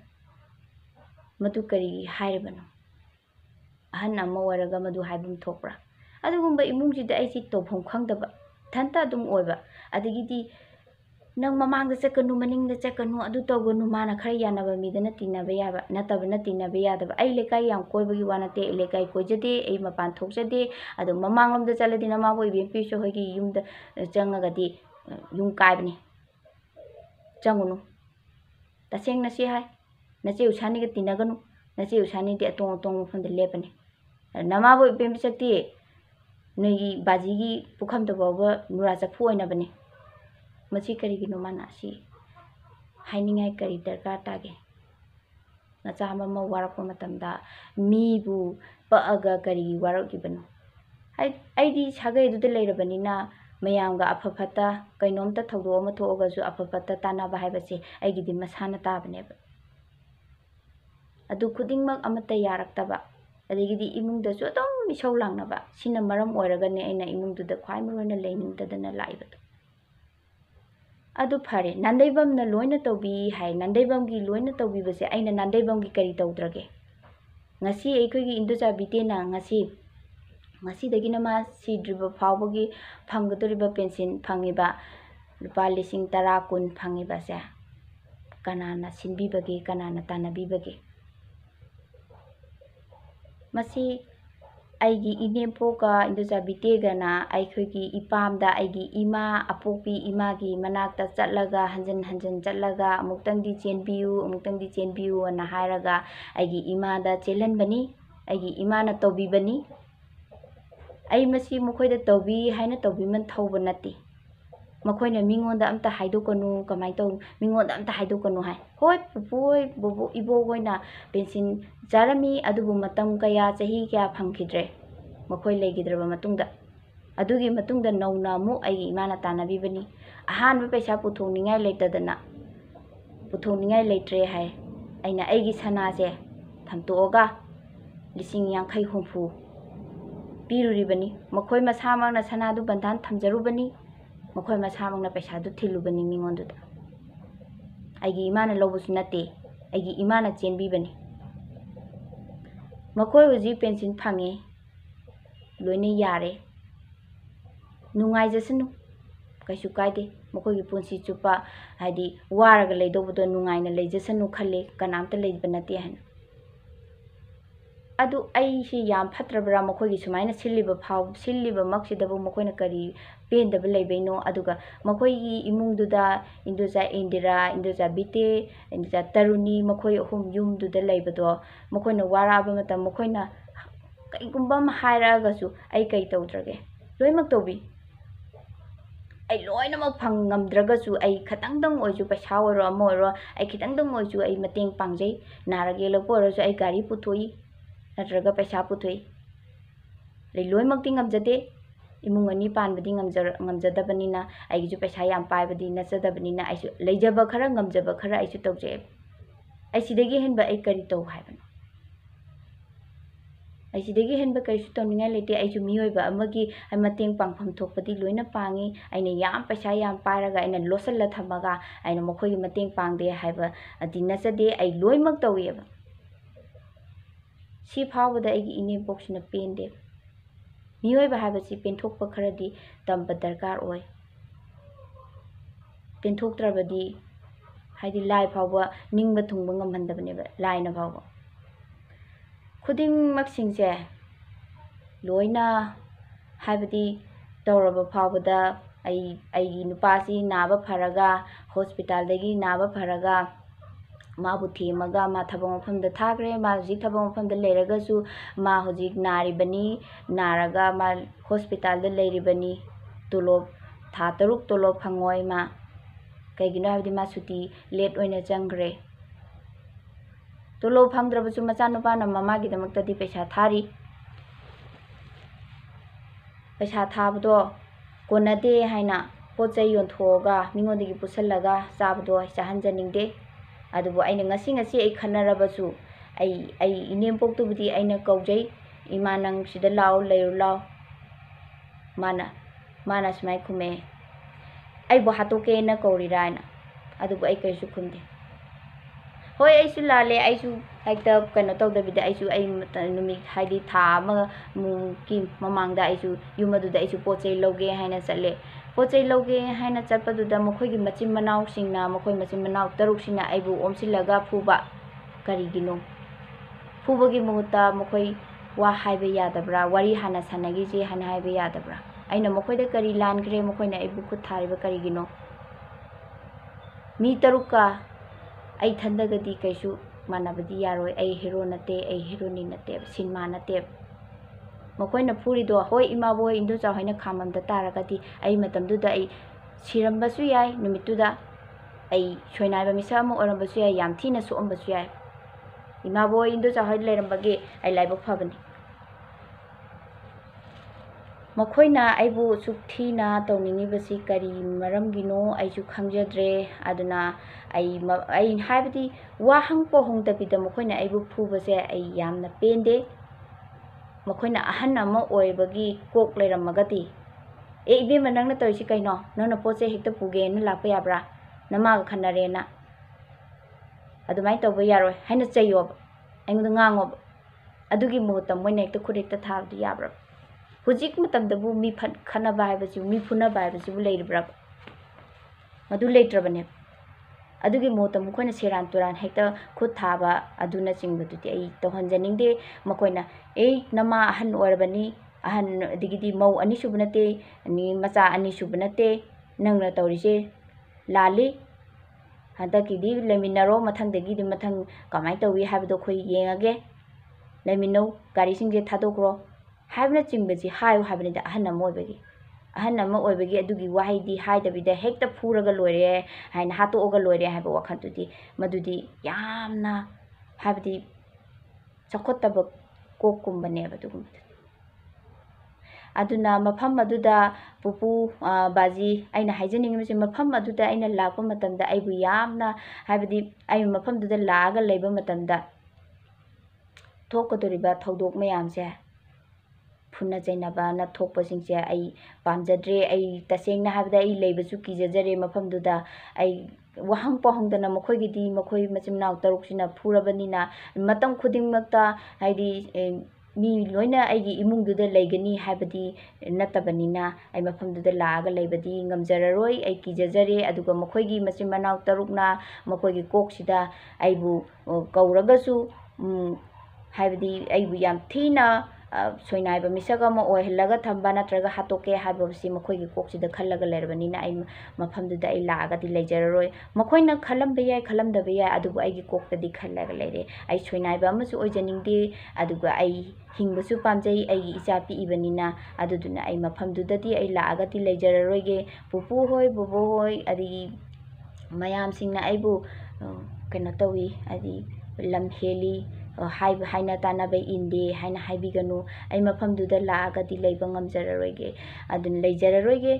ꯃꯗꯨ ꯀꯔꯤ ꯍꯥꯏꯔꯤꯕꯅꯣ ꯑꯍꯟ ꯑꯃ ꯑꯣꯏꯔꯒ ꯃꯗꯨ ꯍꯥꯏꯐꯝ ꯊꯣꯛꯄ꯭ꯔꯥ ꯑꯗꯨꯒꯨꯝꯕ ꯏꯃꯨꯡꯁꯤꯗ ꯑꯩꯁꯤ ꯇꯧꯐꯝ ꯈꯪꯗꯕ ꯏꯊꯟꯇ ꯑꯗꯨꯝ ꯑꯣꯏꯕ ꯑꯗꯒꯤꯗꯤ ꯅꯪ ꯃꯃꯥꯡꯗ ꯆꯠꯀꯅꯨ ꯃꯅꯤꯡꯗ ꯆꯠꯀꯅꯨ ꯑꯗꯨ ꯇꯧꯒꯅꯨ ꯃꯥꯅ ꯈꯔ ꯌꯥꯅꯕ ꯃꯤꯗꯅ ꯇꯤꯟꯅꯕ ꯌꯥꯕ ꯅꯠꯇꯕꯅ ꯇꯤꯟꯅꯕ ꯌꯥꯗꯕ ꯑꯩ ꯂꯩꯀꯥꯏ ꯌꯥꯝ ꯀꯣꯏꯕꯒꯤ ꯋꯥ ꯅꯠꯇꯦ ꯑꯩ ꯂꯩꯀꯥꯏ ꯀꯣꯏꯖꯗꯦ ꯑꯩ ꯃꯄꯥꯟ ꯊꯣꯛꯆꯗꯦ ꯑꯗꯣ ꯃꯃꯥꯡꯂꯣꯝꯗ ꯆꯠꯂꯗꯤ ꯅꯃꯥꯕꯨ ꯏꯕꯦꯝꯄꯤꯁꯨ ꯑꯩꯈꯣꯏꯒꯤ ꯌꯨꯝꯗ ꯆꯪꯉꯒꯗꯤ ꯌꯨꯝ ꯀꯥꯏꯕꯅꯤ ꯆꯪꯉꯨꯅꯨ ꯇꯁꯦꯡꯅ ꯁꯤ ꯍꯥꯏ ꯅꯆꯦ ꯎꯁꯥꯅꯤꯒ ꯇꯤꯟꯅꯒꯅꯨ ꯅꯆꯦ ꯎꯁꯥꯅꯤꯗꯤ ꯑꯇꯣꯡ ꯑꯇꯣꯡꯕ ꯃꯐꯝꯗ ꯂꯦꯞꯄꯅꯤ ꯅꯃꯥꯕꯨ ꯏꯕꯦꯝꯄꯤ ꯆꯠꯇꯤ ꯅꯣꯏꯒꯤ ꯕꯥꯖꯤꯒꯤ ꯄꯨꯈꯝꯗ ꯐꯥꯎꯕ ꯅꯨꯔꯥ ꯆꯐꯨ ꯑꯣꯏꯅꯕꯅꯤ ꯃꯁꯤ ꯀꯔꯤꯒꯤꯅꯣ ꯃꯥꯅ ꯑꯁꯤ ꯍꯥꯏꯅꯤꯡꯉꯥꯏ ꯀꯔꯤ ꯗꯔꯀꯥꯔ ꯇꯥꯒꯦ ꯃꯆꯥ ꯑꯃ ꯋꯥꯔꯛꯄ ꯃꯇꯝꯗ ꯃꯤꯕꯨ ꯄꯛꯑꯒ ꯀꯔꯤꯒꯤ ꯋꯥꯔꯛꯂꯤꯕꯅꯣ ꯑꯩꯗꯤ ꯁꯥꯒꯩꯗꯨꯗ ꯂꯩꯔꯕꯅꯤꯅ ꯃꯌꯥꯝꯒ ꯑꯐ ꯐꯠꯇ ꯀꯩꯅꯣꯝꯇ ꯊꯧꯗꯣꯛ ꯑꯃ ꯊꯣꯛꯑꯒꯁꯨ ꯑꯐ ꯐꯠꯇ ꯇꯥꯟꯅꯕ ꯍꯥꯏꯕꯁꯦ ꯑꯩꯒꯤꯗꯤ ꯃꯁꯥꯅ ꯇꯥꯕꯅꯦꯕ ꯑꯗꯨ ꯈꯨꯗꯤꯡꯃꯛ ꯑꯃꯠꯇ ꯌꯥꯔꯛꯇꯕ ꯑꯗꯒꯤꯗꯤ ꯏꯃꯨꯡꯗꯁꯨ ꯑꯗꯨꯝ ꯏꯁꯧ ꯂꯥꯡꯅꯕ ꯁꯤꯅ ꯃꯔꯝ ꯑꯣꯏꯔꯒꯅꯦ ꯑꯩꯅ ꯏꯃꯨꯡꯗꯨꯗ ꯈ꯭ꯋꯥꯏ ꯃꯔꯨ ꯑꯣꯏꯅ ꯂꯩꯅꯤꯡꯗꯗꯅ ꯂꯥꯛꯏꯕꯗꯣ ꯑꯗꯨ ꯐꯔꯦ ꯅꯥꯟꯗꯩꯕꯝꯅ ꯂꯣꯏꯅ ꯇꯧꯕꯤ ꯍꯥꯏ ꯅꯥꯟꯗꯩꯕꯝꯒꯤ ꯂꯣꯏꯅ ꯇꯧꯕꯤꯕꯁꯦ ꯑꯩꯅ ꯅꯥꯟꯗꯩꯕꯝꯒꯤ ꯀꯔꯤ ꯇꯧꯗ꯭ꯔꯒꯦ ꯉꯁꯤ ꯑꯩꯈꯣꯏꯒꯤ ꯏꯟꯗꯣꯆꯥ ꯕꯤꯇꯦꯅ ꯉꯁꯤ ꯉꯁꯤꯗꯒꯤꯅ ꯃꯥ ꯁꯤꯗ꯭ꯔꯤꯕ ꯐꯥꯎꯕꯒꯤ ꯐꯪꯒꯗꯧꯔꯤꯕ ꯄꯦꯟꯁꯤꯟ ꯐꯪꯉꯤꯕ ꯂꯨꯄꯥ ꯂꯤꯁꯤꯡ ꯇꯔꯥ ꯀꯨꯟ ꯐꯪꯉꯤꯕꯁꯦ ꯀꯅꯥꯅ ꯁꯤꯟꯕꯤꯕꯒꯦ ꯀꯅꯥꯅ ꯇꯥꯟꯅꯕꯤꯕꯒꯦ ꯃꯁꯤ ꯑꯩꯒꯤ ꯏꯅꯦꯝꯄꯣꯛꯀ ꯏꯟꯗꯣꯆꯥ ꯕꯤꯇꯦꯒꯅ ꯑꯩꯈꯣꯏꯒꯤ ꯏꯄꯥꯝꯗ ꯑꯩꯒꯤ ꯏꯃꯥ ꯑꯄꯣꯛꯄꯤ ꯏꯃꯥꯒꯤ ꯃꯅꯥꯛꯇ ꯆꯠꯂꯒ ꯍꯟꯖꯤꯟ ꯍꯟꯖꯤꯟ ꯆꯠꯂꯒ ꯑꯃꯨꯛꯇꯪꯗꯤ ꯆꯦꯟꯕꯤꯌꯨ ꯑꯃꯨꯛꯇꯪꯗꯤ ꯆꯦꯟꯕꯤꯌꯨꯅ ꯍꯥꯏꯔꯒ ꯑꯩꯒꯤ ꯏꯃꯥꯗ ꯆꯦꯜꯍꯟꯕꯅꯤ ꯑꯩꯒꯤ ꯏꯃꯥꯅ ꯇꯧꯕꯤꯕꯅꯤ ꯑꯩ ꯃꯁꯤ ꯃꯈꯣꯏꯗ ꯇꯧꯕꯤ ꯍꯥꯏꯅ ꯇꯧꯕꯤꯃꯟ ꯊꯧꯕ ꯅꯠꯇꯦ ꯃꯈꯣꯏꯅ ꯃꯤꯉꯣꯟꯗ ꯑꯝꯇ ꯍꯥꯏꯗꯣꯛꯀꯅꯨ ꯀꯃꯥꯏꯅ ꯇꯧ ꯃꯤꯉꯣꯟꯗ ꯑꯝꯇ ꯍꯥꯏꯗꯣꯛꯀꯅꯨ ꯍꯥꯏ ꯍꯣꯏ ꯄꯨꯄꯨ ꯍꯣꯏ ꯕꯣꯕꯣꯛ ꯏꯕꯣꯛ ꯍꯣꯏꯅ ꯄꯦꯟꯁꯤꯟ ꯆꯥꯔꯝꯃꯤ ꯑꯗꯨꯕꯨ ꯃꯇꯝ ꯀꯌꯥ ꯆꯍꯤꯀꯌꯥ ꯐꯪꯈꯤꯗ꯭ꯔꯦ ꯃꯈꯣꯏ ꯂꯩꯈꯤꯗ꯭ꯔꯕ ꯃꯇꯨꯡꯗ ꯑꯗꯨꯒꯤ ꯃꯇꯨꯡꯗ ꯅꯧꯅ ꯑꯃꯨꯛ ꯑꯩꯒꯤ ꯏꯃꯥꯅ ꯇꯥꯟꯅꯕꯤꯕꯅꯤ ꯑꯍꯥꯟꯕ ꯄꯩꯁꯥ ꯄꯨꯊꯣꯛꯅꯤꯡꯉꯥꯏ ꯂꯩꯇꯗꯅ ꯄꯨꯊꯣꯛꯅꯤꯡꯉꯥꯏ ꯂꯩꯇ꯭ꯔꯦ ꯍꯥꯏ ꯑꯩꯅ ꯑꯩꯒꯤ ꯁꯅꯥꯁꯦ ꯊꯝꯇꯣꯛꯑꯒ ꯂꯤꯁꯤꯡ ꯌꯥꯡꯈꯩ ꯍꯨꯝꯐꯨ ꯄꯤꯔꯨꯔꯤꯕꯅꯤ ꯃꯈꯣꯏ ꯃꯁꯥꯃꯛꯅ ꯁꯅꯥꯗꯨ ꯕꯟꯙꯥꯟ ꯊꯝꯖꯔꯨꯕꯅꯤ ꯃꯈꯣꯏ ꯃꯁꯥꯃꯛꯅ ꯄꯩꯁꯥꯗꯨ ꯊꯤꯜꯂꯨꯕꯅꯤ ꯃꯤꯉꯣꯟꯗꯨꯗ ꯑꯩꯒꯤ ꯏꯃꯥꯅ ꯂꯧꯕꯁꯨ ꯅꯠꯇꯦ ꯑꯩꯒꯤ ꯏꯃꯥꯅ ꯆꯦꯟꯕꯤꯕꯅꯤ ꯃꯈꯣꯏ ꯍꯧꯖꯤꯛ ꯄꯦꯟꯁꯤꯟ ꯐꯪꯉꯦ ꯂꯣꯏꯅ ꯌꯥꯔꯦ ꯅꯨꯡꯉꯥꯏꯖꯁꯅꯨ ꯀꯩꯁꯨ ꯀꯥꯏꯗꯦ ꯃꯈꯣꯏꯒꯤ ꯄꯨꯟꯁꯤ ꯆꯨꯞꯄ ꯍꯥꯏꯗꯤ ꯋꯥꯔꯒ ꯂꯩꯗꯧꯕꯗꯣ ꯅꯨꯡꯉꯥꯏꯅ ꯂꯩꯖꯁꯅꯨ ꯈꯜꯂꯦ ꯀꯅꯥꯝꯇ ꯂꯩꯕ ꯅꯠꯇꯦ ꯍꯥꯏꯅ ꯑꯗꯨ ꯑꯩꯁꯤ ꯌꯥꯝ ꯐꯠꯇ꯭ꯔꯕ꯭ꯔꯥ ꯃꯈꯣꯏꯒꯤ ꯁꯨꯃꯥꯏꯅ ꯁꯤꯜꯂꯤꯕ ꯐꯥꯎ ꯁꯤꯜꯂꯤꯕꯃꯛꯁꯤꯗꯕꯨ ꯃꯈꯣꯏꯅ ꯀꯔꯤ ꯄꯦꯟꯗꯕ ꯂꯩꯕꯩꯅꯣ ꯑꯗꯨꯒ ꯃꯈꯣꯏꯒꯤ ꯏꯃꯨꯡꯗꯨꯗ ꯏꯟꯗꯣꯆꯥ ꯏꯟꯗꯤꯔꯥ ꯏꯟꯗꯣꯆꯥ ꯕꯤꯇꯦ ꯏꯟꯗꯣꯆꯥ ꯇꯔꯨꯅꯤ ꯃꯈꯣꯏ ꯑꯍꯨꯝ ꯌꯨꯝꯗꯨꯗ ꯂꯩꯕꯗꯣ ꯃꯈꯣꯏꯅ ꯋꯥꯔꯛꯑꯕ ꯃꯇꯝ ꯃꯈꯣꯏꯅ ꯀꯩꯒꯨꯝꯕ ꯑꯃ ꯍꯥꯏꯔꯛꯑꯒꯁꯨ ꯑꯩ ꯀꯩ ꯇꯧꯗ꯭ꯔꯒꯦ ꯂꯣꯏꯅꯃꯛ ꯇꯧꯕꯤ ꯑꯩ ꯂꯣꯏꯅꯃꯛ ꯐꯪ ꯉꯝꯗ꯭ꯔꯒꯁꯨ ꯑꯩ ꯈꯤꯇꯪꯗꯪ ꯑꯣꯏꯔꯁꯨ ꯄꯩꯁꯥ ꯑꯣꯏꯔꯣ ꯑꯃ ꯑꯣꯏꯔꯣ ꯑꯩ ꯈꯤꯇꯪꯗꯪ ꯑꯣꯏꯔꯁꯨ ꯑꯩ ꯃꯇꯦꯡ ꯄꯥꯡꯖꯩ ꯅꯥꯔꯛ ꯌꯦꯛꯂꯛꯄ ꯑꯣꯏꯔꯁꯨ ꯑꯩ ꯒꯥꯔꯤ ꯄꯨꯊꯣꯛꯏ ꯅꯠꯇ꯭ꯔꯒ ꯄꯩꯁꯥ ꯄꯨꯊꯣꯛꯏ ꯑꯩ ꯂꯣꯏꯅꯃꯛꯇꯤ ꯉꯝꯖꯗꯦ ꯏꯃꯨꯡ ꯑꯅꯤ ꯄꯥꯟꯕꯗꯤ ꯉꯝꯖꯗꯕꯅꯤꯅ ꯑꯩꯒꯤꯁꯨ ꯄꯩꯁꯥ ꯌꯥꯝ ꯄꯥꯏꯕꯗꯤ ꯅꯠꯆꯗꯕꯅꯤꯅ ꯑꯩꯁꯨ ꯂꯩꯖꯕ ꯈꯔ ꯉꯝꯖꯕ ꯈꯔ ꯑꯩꯁꯨ ꯇꯧꯖꯩ ꯑꯩ ꯁꯤꯗꯒꯤ ꯍꯦꯟꯕ ꯑꯩ ꯀꯔꯤ ꯇꯧ ꯍꯥꯏꯕꯅꯣ ꯑꯩ ꯁꯤꯗꯒꯤ ꯍꯦꯟꯕ ꯀꯔꯤꯁꯨ ꯇꯧꯅꯤꯡꯉꯥꯏ ꯂꯩꯇꯦ ꯑꯩꯁꯨ ꯃꯤꯑꯣꯏꯕ ꯑꯃꯒꯤ ꯃꯇꯦꯡ ꯄꯥꯡꯐꯝ ꯊꯣꯛꯄꯗꯤ ꯂꯣꯏꯅ ꯄꯥꯡꯉꯤ ꯑꯩꯅ ꯌꯥꯝ ꯄꯩꯁꯥ ꯌꯥꯝ ꯄꯥꯏꯔꯒ ꯑꯩꯅ ꯂꯣꯠꯁꯤꯜꯂ ꯊꯝꯃꯒ ꯑꯩꯅ ꯃꯈꯣꯏꯒꯤ ꯃꯇꯦꯡ ꯄꯥꯡꯗꯦ ꯍꯥꯏꯕ ꯑꯗꯤ ꯅꯠꯆꯗꯦ ꯑꯩ ꯂꯣꯏꯅꯃꯛ ꯇꯧꯋꯦꯕ ꯁꯤ ꯐꯥꯎꯕꯗ ꯑꯩꯒꯤ ꯏꯅꯦꯝꯄꯣꯛꯁꯤꯅ ꯄꯦꯟꯗꯦ ꯃꯤꯑꯣꯏꯕ ꯍꯥꯏꯕꯁꯤ ꯄꯦꯟꯊꯣꯛꯄ ꯈꯔꯗꯤ ꯇꯝꯕ ꯗꯔꯀꯥꯔ ꯑꯣꯏ ꯄꯦꯟꯊꯣꯛꯇ꯭ꯔꯕꯗꯤ ꯍꯥꯏꯗꯤ ꯂꯥꯏ ꯐꯥꯎꯕ ꯅꯤꯡꯕ ꯊꯨꯡꯕ ꯉꯝꯍꯟꯗꯕꯅꯦꯕ ꯂꯥꯏꯅ ꯐꯥꯎꯕ ꯈꯨꯗꯤꯡꯃꯛꯁꯤꯡꯁꯦ ꯂꯣꯏꯅ ꯍꯥꯏꯕꯗꯤ ꯇꯧꯔꯕ ꯐꯥꯎꯕꯗ ꯑꯩ ꯑꯩꯒꯤ ꯅꯨꯄꯥꯁꯤ ꯅꯥꯕ ꯐꯔꯒ ꯍꯣꯁꯄꯤꯇꯥꯜꯗꯒꯤ ꯅꯥꯕ ꯐꯔꯒ ꯃꯥꯕꯨ ꯊꯦꯝꯃꯒ ꯃꯥ ꯊꯕꯛ ꯃꯐꯝꯗ ꯊꯥꯈ꯭ꯔꯦ ꯃꯥ ꯍꯧꯖꯤꯛ ꯊꯕꯛ ꯃꯐꯝꯗ ꯂꯩꯔꯒꯁꯨ ꯃꯥ ꯍꯧꯖꯤꯛ ナꯔꯤꯕꯅꯤ ꯅꯥꯔꯒ ꯃꯥ ꯍꯣꯁꯄꯤꯇꯥꯜꯗ ꯂꯩꯔꯤꯕꯅꯤ ꯇꯣꯂꯣꯞ ꯊꯥ ꯇꯔꯨꯛ ꯇꯣꯂꯣꯞ ꯐꯪꯉꯣꯏ ꯃꯥ ꯀꯩꯒꯤꯅꯣ ꯍꯥꯏꯕꯗꯤ ꯃꯥ ꯁꯨꯇꯤ ꯂꯦꯠ ꯑꯣꯏꯅ ꯆꯪꯈ꯭ꯔꯦ ꯇꯣꯂꯣꯞ ꯐꯪꯗ꯭ꯔꯕꯁꯨ ꯃꯆꯥꯅꯨꯄꯥꯅ ꯃꯃꯥꯒꯤꯗꯃꯛꯇꯗꯤ ꯄꯩꯁꯥ ꯊꯥꯔꯤ ꯄꯩꯁꯥ ꯊꯥꯕꯗꯣ ꯀꯣꯟꯅꯗꯦ ꯍꯥꯏꯅ ꯄꯣꯠ ꯆꯩ ꯌꯣꯟꯊꯣꯛꯑꯒ ꯃꯤꯉꯣꯟꯗꯒꯤ ꯄꯨꯁꯜꯂꯒ ꯆꯥꯕꯗꯣ ꯑꯩ ꯆꯥꯍꯟꯖꯅꯤꯡꯗꯦ ꯑꯗꯨꯕꯨ ꯑꯩꯅ ꯉꯁꯤ ꯉꯁꯤ ꯑꯩ ꯈꯟꯅꯔꯕꯁꯨ ꯑꯩ ꯑꯩ ꯏꯅꯦꯝꯄꯣꯛꯇꯨꯕꯨꯗꯤ ꯑꯩꯅ ꯀꯧꯖꯩ ꯏꯃꯥ ꯅꯪ ꯁꯤꯗ ꯂꯥꯛꯑꯣ ꯂꯩꯔꯨ ꯂꯥꯛꯑꯣ ꯃꯥꯅ ꯃꯥꯅ ꯁꯨꯃꯥꯏꯅ ꯈꯨꯝꯃꯛꯑꯦ ꯑꯩꯕꯨ ꯍꯥꯠꯇꯣꯛꯀꯦꯅ ꯀꯧꯔꯤꯔꯥ ꯍꯥꯏꯅ ꯑꯗꯨꯕꯨ ꯑꯩ ꯀꯔꯤꯁꯨ ꯈꯨꯝꯗꯦ ꯍꯣꯏ ꯑꯩꯁꯨ ꯂꯥꯜꯂꯦ ꯑꯩꯁꯨ ꯍꯦꯛꯇ ꯀꯩꯅꯣ ꯇꯧꯗꯕꯤꯗ ꯑꯩꯁꯨ ꯑꯩ ꯅꯨꯃꯤꯠ ꯍꯥꯏꯗꯤ ꯊꯥ ꯑꯃꯃꯨꯛꯀꯤ ꯃꯃꯥꯡꯗ ꯑꯩꯁꯨ ꯌꯨꯝ ꯑꯗꯨꯗ ꯑꯩꯁꯨ ꯄꯣꯠ ꯆꯩ ꯂꯧꯒꯦ ꯍꯥꯏꯅ ꯆꯠꯂꯦ ꯄꯣꯠ ꯆꯩ ꯂꯧꯒꯦ ꯍꯥꯏꯅ ꯆꯠꯄꯗꯨꯗ ꯃꯈꯣꯏꯒꯤ ꯃꯆꯤꯟ ꯃꯅꯥꯎꯁꯤꯡꯅ ꯃꯈꯣꯏ ꯃꯆꯤꯟ ꯃꯅꯥꯎ ꯇꯔꯨꯛꯁꯤꯡꯅ ꯑꯩꯕꯨ ꯑꯣꯝꯁꯤꯜꯂꯒ ꯐꯨꯕ ꯀꯔꯤꯒꯤꯅꯣ ꯐꯨꯕꯒꯤ ꯃꯍꯨꯠꯇ ꯃꯈꯣꯏ ꯋꯥ ꯍꯥꯏꯕ ꯌꯥꯗꯕ꯭ꯔꯥ ꯋꯥꯔꯤ ꯍꯥꯟꯅ ꯁꯥꯟꯅꯈꯤꯁꯦ ꯍꯥꯟꯅ ꯍꯥꯏꯕ ꯌꯥꯗꯕ꯭ꯔꯥ ꯑꯩꯅ ꯃꯈꯣꯏꯗ ꯀꯔꯤ ꯂꯥꯟꯈ꯭ꯔꯦ ꯃꯈꯣꯏꯅ ꯑꯩꯕꯨ ꯈꯨꯠ ꯊꯥꯔꯤꯕ ꯀꯔꯤꯒꯤꯅꯣ ꯃꯤ ꯇꯔꯨꯛꯀ ꯑꯩ ꯊꯟꯗꯒꯗꯤ ꯀꯩꯁꯨ ꯃꯥꯟꯅꯕꯗꯤ ꯌꯥꯔꯣꯏ ꯑꯩ ꯍꯦꯔꯣ ꯅꯠꯇꯦ ꯑꯩ ꯍꯦꯔꯣꯅꯤ ꯅꯠꯇꯦꯕ ꯁꯤꯟꯃꯥ ꯅꯠꯇꯦꯕ ꯃꯈꯣꯏꯅ ꯐꯨꯔꯤꯗꯣ ꯍꯣꯏ ꯏꯃꯥꯕꯣꯏ ꯏꯟꯗꯣꯆꯥ ꯍꯣꯏꯅ ꯈꯥꯝꯃꯝꯗ ꯇꯥꯔꯒꯗꯤ ꯑꯩ ꯃꯇꯝꯗꯨꯗ ꯑꯩ ꯁꯤꯔꯝꯕꯁꯨ ꯌꯥꯏ ꯅꯨꯃꯤꯠꯇꯨꯗ ꯑꯩ ꯁꯣꯏꯅꯥꯏꯕ ꯃꯤꯁꯛ ꯑꯃ ꯑꯣꯏꯔꯝꯕꯁꯨ ꯌꯥꯏ ꯌꯥꯝ ꯊꯤꯅ ꯁꯣꯛꯑꯝꯕꯁꯨ ꯌꯥꯏ ꯏꯃꯥꯕꯣꯏ ꯏꯟꯗꯣꯆꯥ ꯍꯣꯏ ꯂꯩꯔꯝꯕꯒꯤ ꯑꯩ ꯂꯥꯏꯕꯛ ꯐꯕꯅꯤ ꯃꯈꯣꯏꯅ ꯑꯩꯕꯨ ꯁꯨꯛ ꯊꯤꯅ ꯇꯧꯅꯤꯡꯉꯤꯕꯁꯤ ꯀꯔꯤ ꯃꯔꯝꯒꯤꯅꯣ ꯑꯩꯁꯨ ꯈꯪꯖꯗ꯭ꯔꯦ ꯑꯗꯨꯅ ꯑꯩ ꯑꯩ ꯍꯥꯏꯕꯗꯤ ꯋꯥꯍꯪ ꯄꯥꯎꯍꯪꯗꯕꯤꯗ ꯃꯈꯣꯏꯅ ꯑꯩꯕꯨ ꯐꯨꯕꯁꯦ ꯑꯩ ꯌꯥꯝꯅ ꯄꯦꯟꯗꯦ ꯃꯈꯣꯏꯅ ꯑꯍꯟ ꯑꯃ ꯑꯣꯏꯕꯒꯤ ꯀꯣꯛ ꯂꯩꯔꯝꯃꯒꯗꯤ ꯑꯦ ꯏꯕꯦꯝꯃ ꯅꯪꯅ ꯇꯧꯔꯤꯁꯤ ꯀꯩꯅꯣ ꯅꯪꯅ ꯄꯣꯠ ꯆꯩ ꯍꯦꯛꯇ ꯄꯨꯒꯦꯅ ꯂꯥꯛꯄ ꯌꯥꯕ꯭ꯔꯥ ꯅꯃꯥꯒ ꯈꯟꯅꯔꯦꯅ ꯑꯗꯨꯃꯥꯏꯅ ꯇꯧꯕ ꯌꯥꯔꯣꯏ ꯍꯥꯏꯅ ꯆꯩꯌꯣꯕ ꯑꯩꯉꯣꯟꯗ ꯉꯥꯡꯉꯣꯕ ꯑꯗꯨꯒꯤ ꯃꯍꯨꯠꯇ ꯃꯣꯏꯅ ꯍꯦꯛꯇ ꯈꯨꯠ ꯍꯦꯛꯇ ꯊꯥꯕꯗꯤ ꯌꯥꯕ꯭ꯔꯕ ꯍꯧꯖꯤꯛ ꯃꯇꯝꯗꯕꯨ ꯃꯤ ꯈꯠꯅꯕ ꯍꯥꯏꯕꯁꯤꯕꯨ ꯃꯤ ꯐꯨꯅꯕ ꯍꯥꯏꯕꯁꯤꯕꯨ ꯂꯩꯔꯤꯕ꯭ꯔꯕ ꯃꯗꯨ ꯂꯩꯇ꯭ꯔꯕꯅꯦꯕ ꯑꯗꯨꯒꯤ ꯃꯍꯨꯠꯇ ꯃꯈꯣꯏꯅ ꯁꯦꯔꯥꯟ ꯇꯨꯔꯥꯟ ꯍꯦꯛꯇ ꯈꯨꯠ ꯊꯥꯕ ꯑꯗꯨꯅꯆꯤꯡꯕꯗꯨꯗꯤ ꯑꯩ ꯇꯧꯍꯟꯖꯅꯤꯡꯗꯦ ꯃꯈꯣꯏꯅ ꯑꯦ ꯅꯃꯥ ꯑꯍꯟ ꯑꯣꯏꯔꯕꯅꯤ ꯑꯍꯟ ꯑꯗꯒꯤꯗꯤ ꯃꯧ ꯑꯅꯤ ꯁꯨꯕ ꯅꯠꯇꯦ ꯃꯆꯥ ꯑꯅꯤ ꯁꯨꯕ ꯅꯠꯇꯦ ꯅꯪꯅ ꯇꯧꯔꯤꯁꯦ ꯂꯥꯜꯂꯤ ꯍꯟꯗꯛꯀꯤꯗꯤ ꯂꯩꯃꯤꯟꯅꯔꯣ ꯃꯊꯪꯗꯒꯤꯗꯤ ꯃꯊꯪ ꯀꯃꯥꯏꯅ ꯇꯧꯋꯤ ꯍꯥꯏꯕꯗꯣ ꯑꯩꯈꯣꯏ ꯌꯦꯡꯉꯒꯦ ꯂꯩꯃꯤꯟꯅꯧ ꯒꯥꯔꯤꯁꯤꯡꯁꯦ ꯊꯥꯗꯣꯛꯈ꯭ꯔꯣ ꯍꯥꯏꯕꯅꯆꯤꯡꯕꯁꯤ ꯍꯥꯏꯌꯨ ꯍꯥꯏꯕꯅꯤꯗ ꯑꯍꯟ ꯑꯃ ꯑꯣꯏꯕꯒꯤ ꯑꯍꯟ ꯑꯃ ꯑꯣꯏꯕꯒꯤ ꯑꯗꯨꯒꯤ ꯋꯥꯍꯩꯗꯤ ꯍꯥꯏꯗꯕꯤꯗ ꯍꯦꯛꯇ ꯐꯨꯔꯒ ꯂꯣꯏꯔꯦ ꯍꯥꯏꯅ ꯍꯥꯠꯇꯣꯛꯑꯒ ꯂꯣꯏꯔꯦ ꯍꯥꯏꯕ ꯋꯥꯈꯜꯗꯨꯗꯤ ꯃꯗꯨꯗꯤ ꯌꯥꯝꯅ ꯍꯥꯏꯕꯗꯤ ꯆꯥꯎꯈꯠꯇꯕ ꯀꯣꯛꯀꯨꯝꯕꯅꯦꯕ ꯑꯗꯨꯒꯨꯝꯕꯗꯨ ꯑꯗꯨꯅ ꯃꯐꯝ ꯑꯗꯨꯗ ꯄꯨꯄꯨ ꯕꯥꯖꯤ ꯑꯩꯅ ꯍꯥꯏꯖꯅꯤꯡꯉꯤꯕꯁꯤ ꯃꯐꯝ ꯑꯗꯨꯗ ꯑꯩꯅ ꯂꯥꯛꯄ ꯃꯇꯝꯗ ꯑꯩꯕꯨ ꯌꯥꯝꯅ ꯍꯥꯏꯕꯗꯤ ꯑꯩ ꯃꯐꯝꯗꯨꯗ ꯂꯥꯛꯑꯒ ꯂꯩꯕ ꯃꯇꯝꯗ ꯊꯣꯛꯀꯗꯧꯔꯤꯕ ꯊꯧꯗꯣꯛ ꯃꯌꯥꯝꯁꯦ ꯐꯨꯅ ꯆꯩꯅꯕꯅ ꯊꯣꯛꯄꯁꯤꯡꯁꯦ ꯑꯩ ꯄꯥꯝꯖꯗ꯭ꯔꯦ ꯑꯩ ꯇꯁꯦꯡꯅ ꯍꯥꯏꯕꯗ ꯑꯩ ꯂꯩꯕꯁꯨ ꯀꯤꯖꯖꯔꯦ ꯃꯐꯝꯗꯨꯗ ꯑꯩ ꯋꯥꯍꯪ ꯄꯥꯎꯍꯪꯗꯅ ꯃꯈꯣꯏꯒꯤꯗꯤ ꯃꯈꯣꯏ ꯃꯆꯤꯟ ꯃꯅꯥꯎ ꯇꯔꯨꯛꯁꯤꯅ ꯐꯨꯔꯕꯅꯤꯅ ꯃꯇꯝ ꯈꯨꯗꯤꯡꯃꯛꯇ ꯍꯥꯏꯗꯤ ꯃꯤ ꯂꯣꯏꯅ ꯑꯩꯒꯤ ꯏꯃꯨꯡꯗꯨꯗ ꯂꯩꯒꯅꯤ ꯍꯥꯏꯕꯗꯤ ꯅꯠꯇꯕꯅꯤꯅ ꯑꯩ ꯃꯐꯝꯗꯨꯗ ꯂꯥꯛꯑꯒ ꯂꯩꯕꯗꯤ ꯉꯝꯖꯔꯔꯣꯏ ꯑꯩ ꯀꯤꯖꯖꯔꯦ ꯑꯗꯨꯒ ꯃꯈꯣꯏꯒꯤ ꯃꯆꯤꯟ ꯃꯅꯥꯎ ꯇꯔꯨꯛꯅ ꯃꯈꯣꯏꯒꯤ ꯀꯣꯛꯁꯤꯗ ꯑꯩꯕꯨ ꯀꯧꯔꯒꯁꯨ ꯍꯥꯏꯕꯗꯤ ꯑꯩꯕꯨ ꯌꯥꯝ ꯊꯤꯅ ꯁꯣꯏꯅꯥꯏꯕ ꯃꯤꯁꯛ ꯑꯃ ꯑꯣꯏꯍꯜꯂꯒ ꯊꯝꯕ ꯅꯠꯇ꯭ꯔꯒ ꯍꯥꯠꯇꯣꯛꯀꯦ ꯍꯥꯏꯕꯁꯤ ꯃꯈꯣꯏꯒꯤ ꯀꯣꯛꯁꯤꯗ ꯈꯜꯂꯒ ꯂꯩꯔꯕꯅꯤna ꯑꯩ ꯃꯐꯝꯗꯨꯗ ꯑꯩ ꯂꯥꯛꯑꯒꯗꯤ ꯂꯩꯖꯔꯔꯣꯏ ꯃꯈꯣꯏꯅ ꯈꯜꯂꯝꯕ ꯌꯥꯏ ꯈꯜꯂꯝꯗꯕ ꯌꯥꯏ ꯑꯗꯨꯕꯨ ꯑꯩꯒꯤ ꯀꯣꯛꯇꯗꯤ ꯈꯜꯂꯒ ꯂꯩꯔꯦ ꯑꯩ ꯁꯣꯏꯅꯥꯏꯕ ꯑꯃꯁꯨ ꯑꯣꯏꯖꯅꯤꯡꯗꯦ ꯑꯗꯨꯒ ꯑꯩ ꯍꯤꯡꯕꯁꯨ ꯄꯥꯝꯖꯩ ꯑꯩꯒꯤ ꯏꯆꯥ ꯄꯤꯛꯏꯕꯅꯤꯅ ꯑꯗꯨꯗꯨꯅ ꯑꯩ ꯃꯐꯝꯗꯨꯗꯗꯤ ꯑꯩ ꯂꯥꯛꯑꯒꯗꯤ ꯂꯩꯖꯔꯔꯣꯏꯒꯦ ꯄꯨꯄꯨ ꯍꯣꯏ ꯕꯣꯕꯣ ꯍꯣꯏ ꯑꯗꯒꯤ ꯃꯌꯥꯝꯁꯤꯡꯅ ꯑꯩꯕꯨ ꯀꯩꯅꯣ ꯇꯧꯏ ꯍꯥꯏꯗꯤ ꯂꯝ ꯍꯦꯜꯂꯤ ꯍꯥꯏꯕ ꯍꯥꯏꯅ ꯇꯥꯟꯅꯕ ꯏꯟꯗꯦ ꯍꯥꯏꯅ ꯍꯥꯏꯕꯤꯒꯅꯨ ꯑꯩ ꯃꯐꯝꯗꯨꯗ ꯂꯥꯛꯑꯒꯗꯤ ꯂꯩꯕ ꯉꯝꯖꯔꯔꯣꯏꯒꯦ ꯑꯗꯨꯅ ꯂꯩꯖꯔꯔꯣꯏꯒꯦ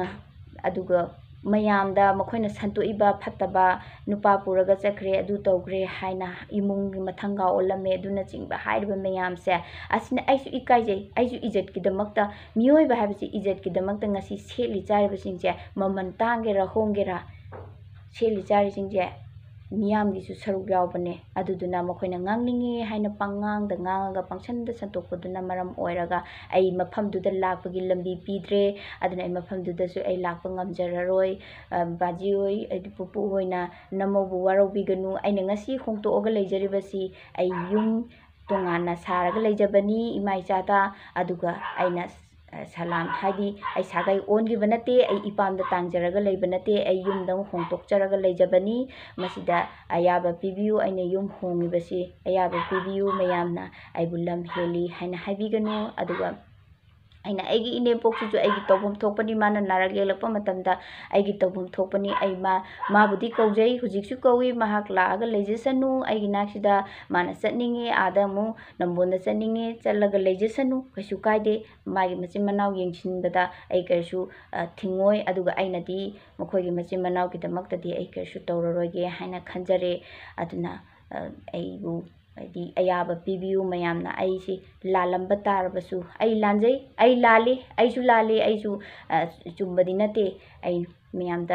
ꯑꯗꯨꯒ ꯃꯌꯥꯝꯗ ꯃꯈꯣꯏꯅ ꯁꯟꯇꯣꯛꯏꯕ ꯐꯠꯇꯕ ꯅꯨꯄꯥ ꯄꯨꯔꯒ ꯆꯠꯈ꯭ꯔꯦ ꯑꯗꯨ ꯇꯧꯈ꯭ꯔꯦ ꯍꯥꯏꯅ ꯏꯃꯨꯡꯒꯤ ꯃꯊꯪꯒꯥ ꯑꯣꯜꯂꯝꯃꯦ ꯑꯗꯨꯅꯆꯤꯡꯕ ꯍꯥꯏꯔꯤꯕ ꯃꯌꯥꯝꯁꯦ ꯑꯁꯤꯅ ꯑꯩꯁꯨ ꯏꯀꯥꯏꯖꯩ ꯑꯩꯁꯨ ꯏꯖꯠꯀꯤꯗꯃꯛꯇ ꯃꯤꯑꯣꯏꯕ ꯍꯥꯏꯕꯁꯤ ꯏꯖꯠꯀꯤꯗꯃꯛꯇ ꯉꯁꯤ ꯁꯦꯠꯂꯤ ꯆꯥꯔꯤꯕꯁꯤꯡꯁꯦ ꯃꯃꯜ ꯇꯥꯡꯒꯦꯔꯥ ꯍꯣꯡꯒꯦꯔꯥ ꯁꯦꯠꯂꯤ ꯆꯥꯔꯤꯁꯤꯡꯁꯦ ꯃꯤꯌꯥꯝꯒꯤꯁꯨ ꯁꯔꯨꯛ ꯌꯥꯎꯕꯅꯦ ꯑꯗꯨꯗꯨꯅ ꯃꯈꯣꯏꯅ ꯉꯥꯡꯅꯤꯡꯉꯦ ꯍꯥꯏꯅ ꯄꯪꯉꯥꯡꯗ ꯉꯥꯡꯉꯒ ꯄꯪꯁꯟꯗ ꯁꯟꯇꯣꯛꯄꯗꯨꯅ ꯃꯔꯝ ꯑꯣꯏꯔꯒ ꯑꯩ ꯃꯐꯝꯗꯨꯗ ꯂꯥꯛꯄꯒꯤ ꯂꯝꯕꯤ ꯄꯤꯗ꯭ꯔꯦ ꯑꯗꯨꯅ ꯑꯩ ꯃꯐꯝꯗꯨꯗꯁꯨ ꯑꯩ ꯂꯥꯛꯄ ꯉꯝꯖꯔꯔꯣꯏ ꯕꯥꯖꯤ ꯍꯣꯏ ꯍꯥꯏꯗꯤ ꯄꯨꯄꯨ ꯍꯣꯏꯅ ꯅꯃꯧꯕꯨ ꯋꯥꯔꯧꯕꯤꯒꯅꯨ ꯑꯩꯅ ꯉꯁꯤ ꯍꯣꯡꯇꯣꯛꯑꯒ ꯂꯩꯖꯔꯤꯕꯁꯤ ꯑꯩ ꯌꯨꯝ ꯇꯣꯉꯥꯟꯅ ꯁꯥꯔꯒ ꯂꯩꯖꯕꯅꯤ ꯏꯃꯥ ꯏꯆꯥꯗ ꯑꯗꯨꯒ ꯑꯩꯅ ꯁꯂꯥꯝ ꯍꯥꯏꯗꯤ ꯑꯩ ꯁꯥꯒꯩ ꯑꯣꯟꯈꯤꯕ ꯅꯠꯇꯦ ꯑꯩ ꯏꯄꯥꯝꯗ ꯇꯥꯡꯖꯔꯒ ꯂꯩꯕ ꯅꯠꯇꯦ ꯑꯩ ꯌꯨꯝꯗꯪ ꯍꯣꯡꯗꯣꯛꯆꯔꯒ ꯂꯩꯖꯕꯅꯤ ꯃꯁꯤꯗ ꯑꯌꯥꯕ ꯄꯤꯕꯤꯌꯨ ꯑꯩꯅ ꯌꯨꯝ ꯍꯣꯡꯉꯤꯕꯁꯤ ꯑꯌꯥꯕ ꯄꯤꯕꯤꯌꯨ ꯃꯌꯥꯝꯅ ꯑꯩꯕꯨ ꯂꯝ ꯍꯦꯜꯂꯤ ꯍꯥꯏꯅ ꯍꯥꯏꯕꯤꯒꯅꯨ ꯑꯗꯨꯒ ꯑꯩꯅ ꯑꯩꯒꯤ ꯏꯅꯦꯝꯄꯣꯛꯁꯤꯁꯨ ꯑꯩꯒꯤ ꯇꯧꯐꯝ ꯊꯣꯛꯄꯅꯤ ꯃꯥꯅ ꯅꯥꯔꯛ ꯌꯦꯛꯂꯛꯄ ꯃꯇꯝꯗ ꯑꯩꯒꯤ ꯇꯧꯐꯝ ꯊꯣꯛꯄꯅꯤ ꯑꯩ ꯃꯥ ꯃꯥꯕꯨꯗꯤ ꯀꯧꯖꯩ ꯍꯧꯖꯤꯛꯁꯨ ꯀꯧꯏ ꯃꯍꯥꯛ ꯂꯥꯛꯑꯒ ꯂꯩꯖꯁꯅꯨ ꯑꯩꯒꯤ ꯅꯥꯛꯁꯤꯗ ꯃꯥꯅ ꯆꯠꯅꯤꯡꯉꯦ ꯑꯥꯗ ꯑꯃꯨꯛ ꯅꯝꯕꯣꯟꯗ ꯆꯠꯅꯤꯡꯉꯦ ꯆꯠꯂꯒ ꯂꯩꯖꯁꯅꯨ ꯀꯩꯁꯨ ꯀꯥꯏꯗꯦ ꯃꯥꯒꯤ ꯃꯆꯤꯟ ꯃꯅꯥꯎ ꯌꯦꯡꯁꯤꯟꯕꯗ ꯑꯩ ꯀꯔꯤꯁꯨ ꯊꯤꯡꯉꯣꯏ ꯑꯗꯨꯒ ꯑꯩꯅꯗꯤ ꯃꯈꯣꯏꯒꯤ ꯃꯆꯤꯟ ꯃꯅꯥꯎꯒꯤꯗꯃꯛꯇꯗꯤ ꯑꯩ ꯀꯔꯤꯁꯨ ꯇꯧꯔꯔꯣꯏꯒꯦ ꯍꯥꯏꯅ ꯈꯟꯖꯔꯦ ꯑꯗꯨꯅ ꯑꯩꯕꯨ ꯍꯥꯏꯗꯤ ꯑꯌꯥꯕ ꯄꯤꯕꯤꯌꯨ ꯃꯌꯥꯝꯅ ꯑꯩꯁꯤ ꯂꯥꯜꯂꯝꯕ ꯇꯥꯔꯕꯁꯨ ꯑꯩ ꯂꯥꯟꯖꯩ ꯑꯩ ꯂꯥꯜꯂꯤ ꯑꯩꯁꯨ ꯂꯥꯜꯂꯤ ꯑꯩꯁꯨ ꯆꯨꯝꯕꯗꯤ ꯅꯠꯇꯦ ꯑꯩ ꯃꯌꯥꯝꯗ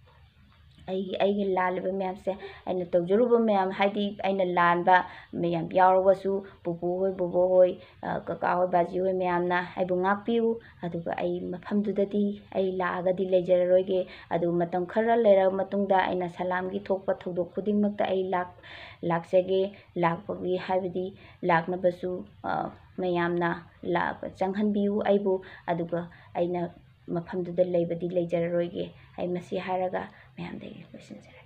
ꯑꯩꯒꯤ ꯑꯩꯒꯤ ꯂꯥꯜꯂꯤꯕ ꯃꯌꯥꯝꯁꯦ ꯑꯩꯅ ꯇꯧꯖꯔꯨꯕ ꯃꯌꯥꯝ ꯍꯥꯏꯗꯤ ꯑꯩꯅ ꯂꯥꯟꯕ ꯃꯌꯥꯝ ꯌꯥꯎꯔꯒꯁꯨ ꯄꯨꯄꯨ ꯍꯣꯏ ꯕꯣꯕꯣ ꯍꯣꯏ ꯀꯀꯥ ꯍꯣꯏ ꯕꯥꯖꯤ ꯍꯣꯏ ꯃꯌꯥꯝꯅ ꯑꯩꯕꯨ ꯉꯥꯛꯄꯤꯌꯨ ꯑꯗꯨꯒ ꯑꯩ ꯃꯐꯝꯗꯨꯗꯗꯤ ꯑꯩ ꯂꯥꯛꯑꯒꯗꯤ ꯂꯩꯖꯔꯔꯣꯏꯒꯦ ꯑꯗꯨꯒ ꯃꯇꯝ ꯈꯔ ꯂꯩꯔꯕ ꯃꯇꯨꯡꯗ ꯑꯩꯅ ꯁꯂꯥꯝꯒꯤ ꯊꯣꯛꯄ ꯊꯧꯗꯣꯛ ꯈꯨꯗꯤꯡꯃꯛꯇ ꯑꯩ ꯂꯥꯛꯆꯒꯦ ꯂꯥꯛꯄꯒꯤ ꯍꯥꯏꯕꯗꯤ ꯂꯥꯛꯅꯕꯁꯨ ꯃꯌꯥꯝꯅ ꯆꯪꯍꯟꯕꯤꯌꯨ ꯑꯩꯕꯨ ꯑꯗꯨꯒ ꯑꯩꯅ ꯃꯐꯝꯗꯨꯗ ꯂꯩꯕꯗꯤ ꯂꯩꯖꯔꯔꯣꯏꯒꯦ ꯑꯩ ꯃꯁꯤ ꯍꯥꯏꯔꯒ ꯃꯌꯥꯝꯗꯒꯤ ꯂꯣꯏꯁꯤꯟꯖꯔꯦ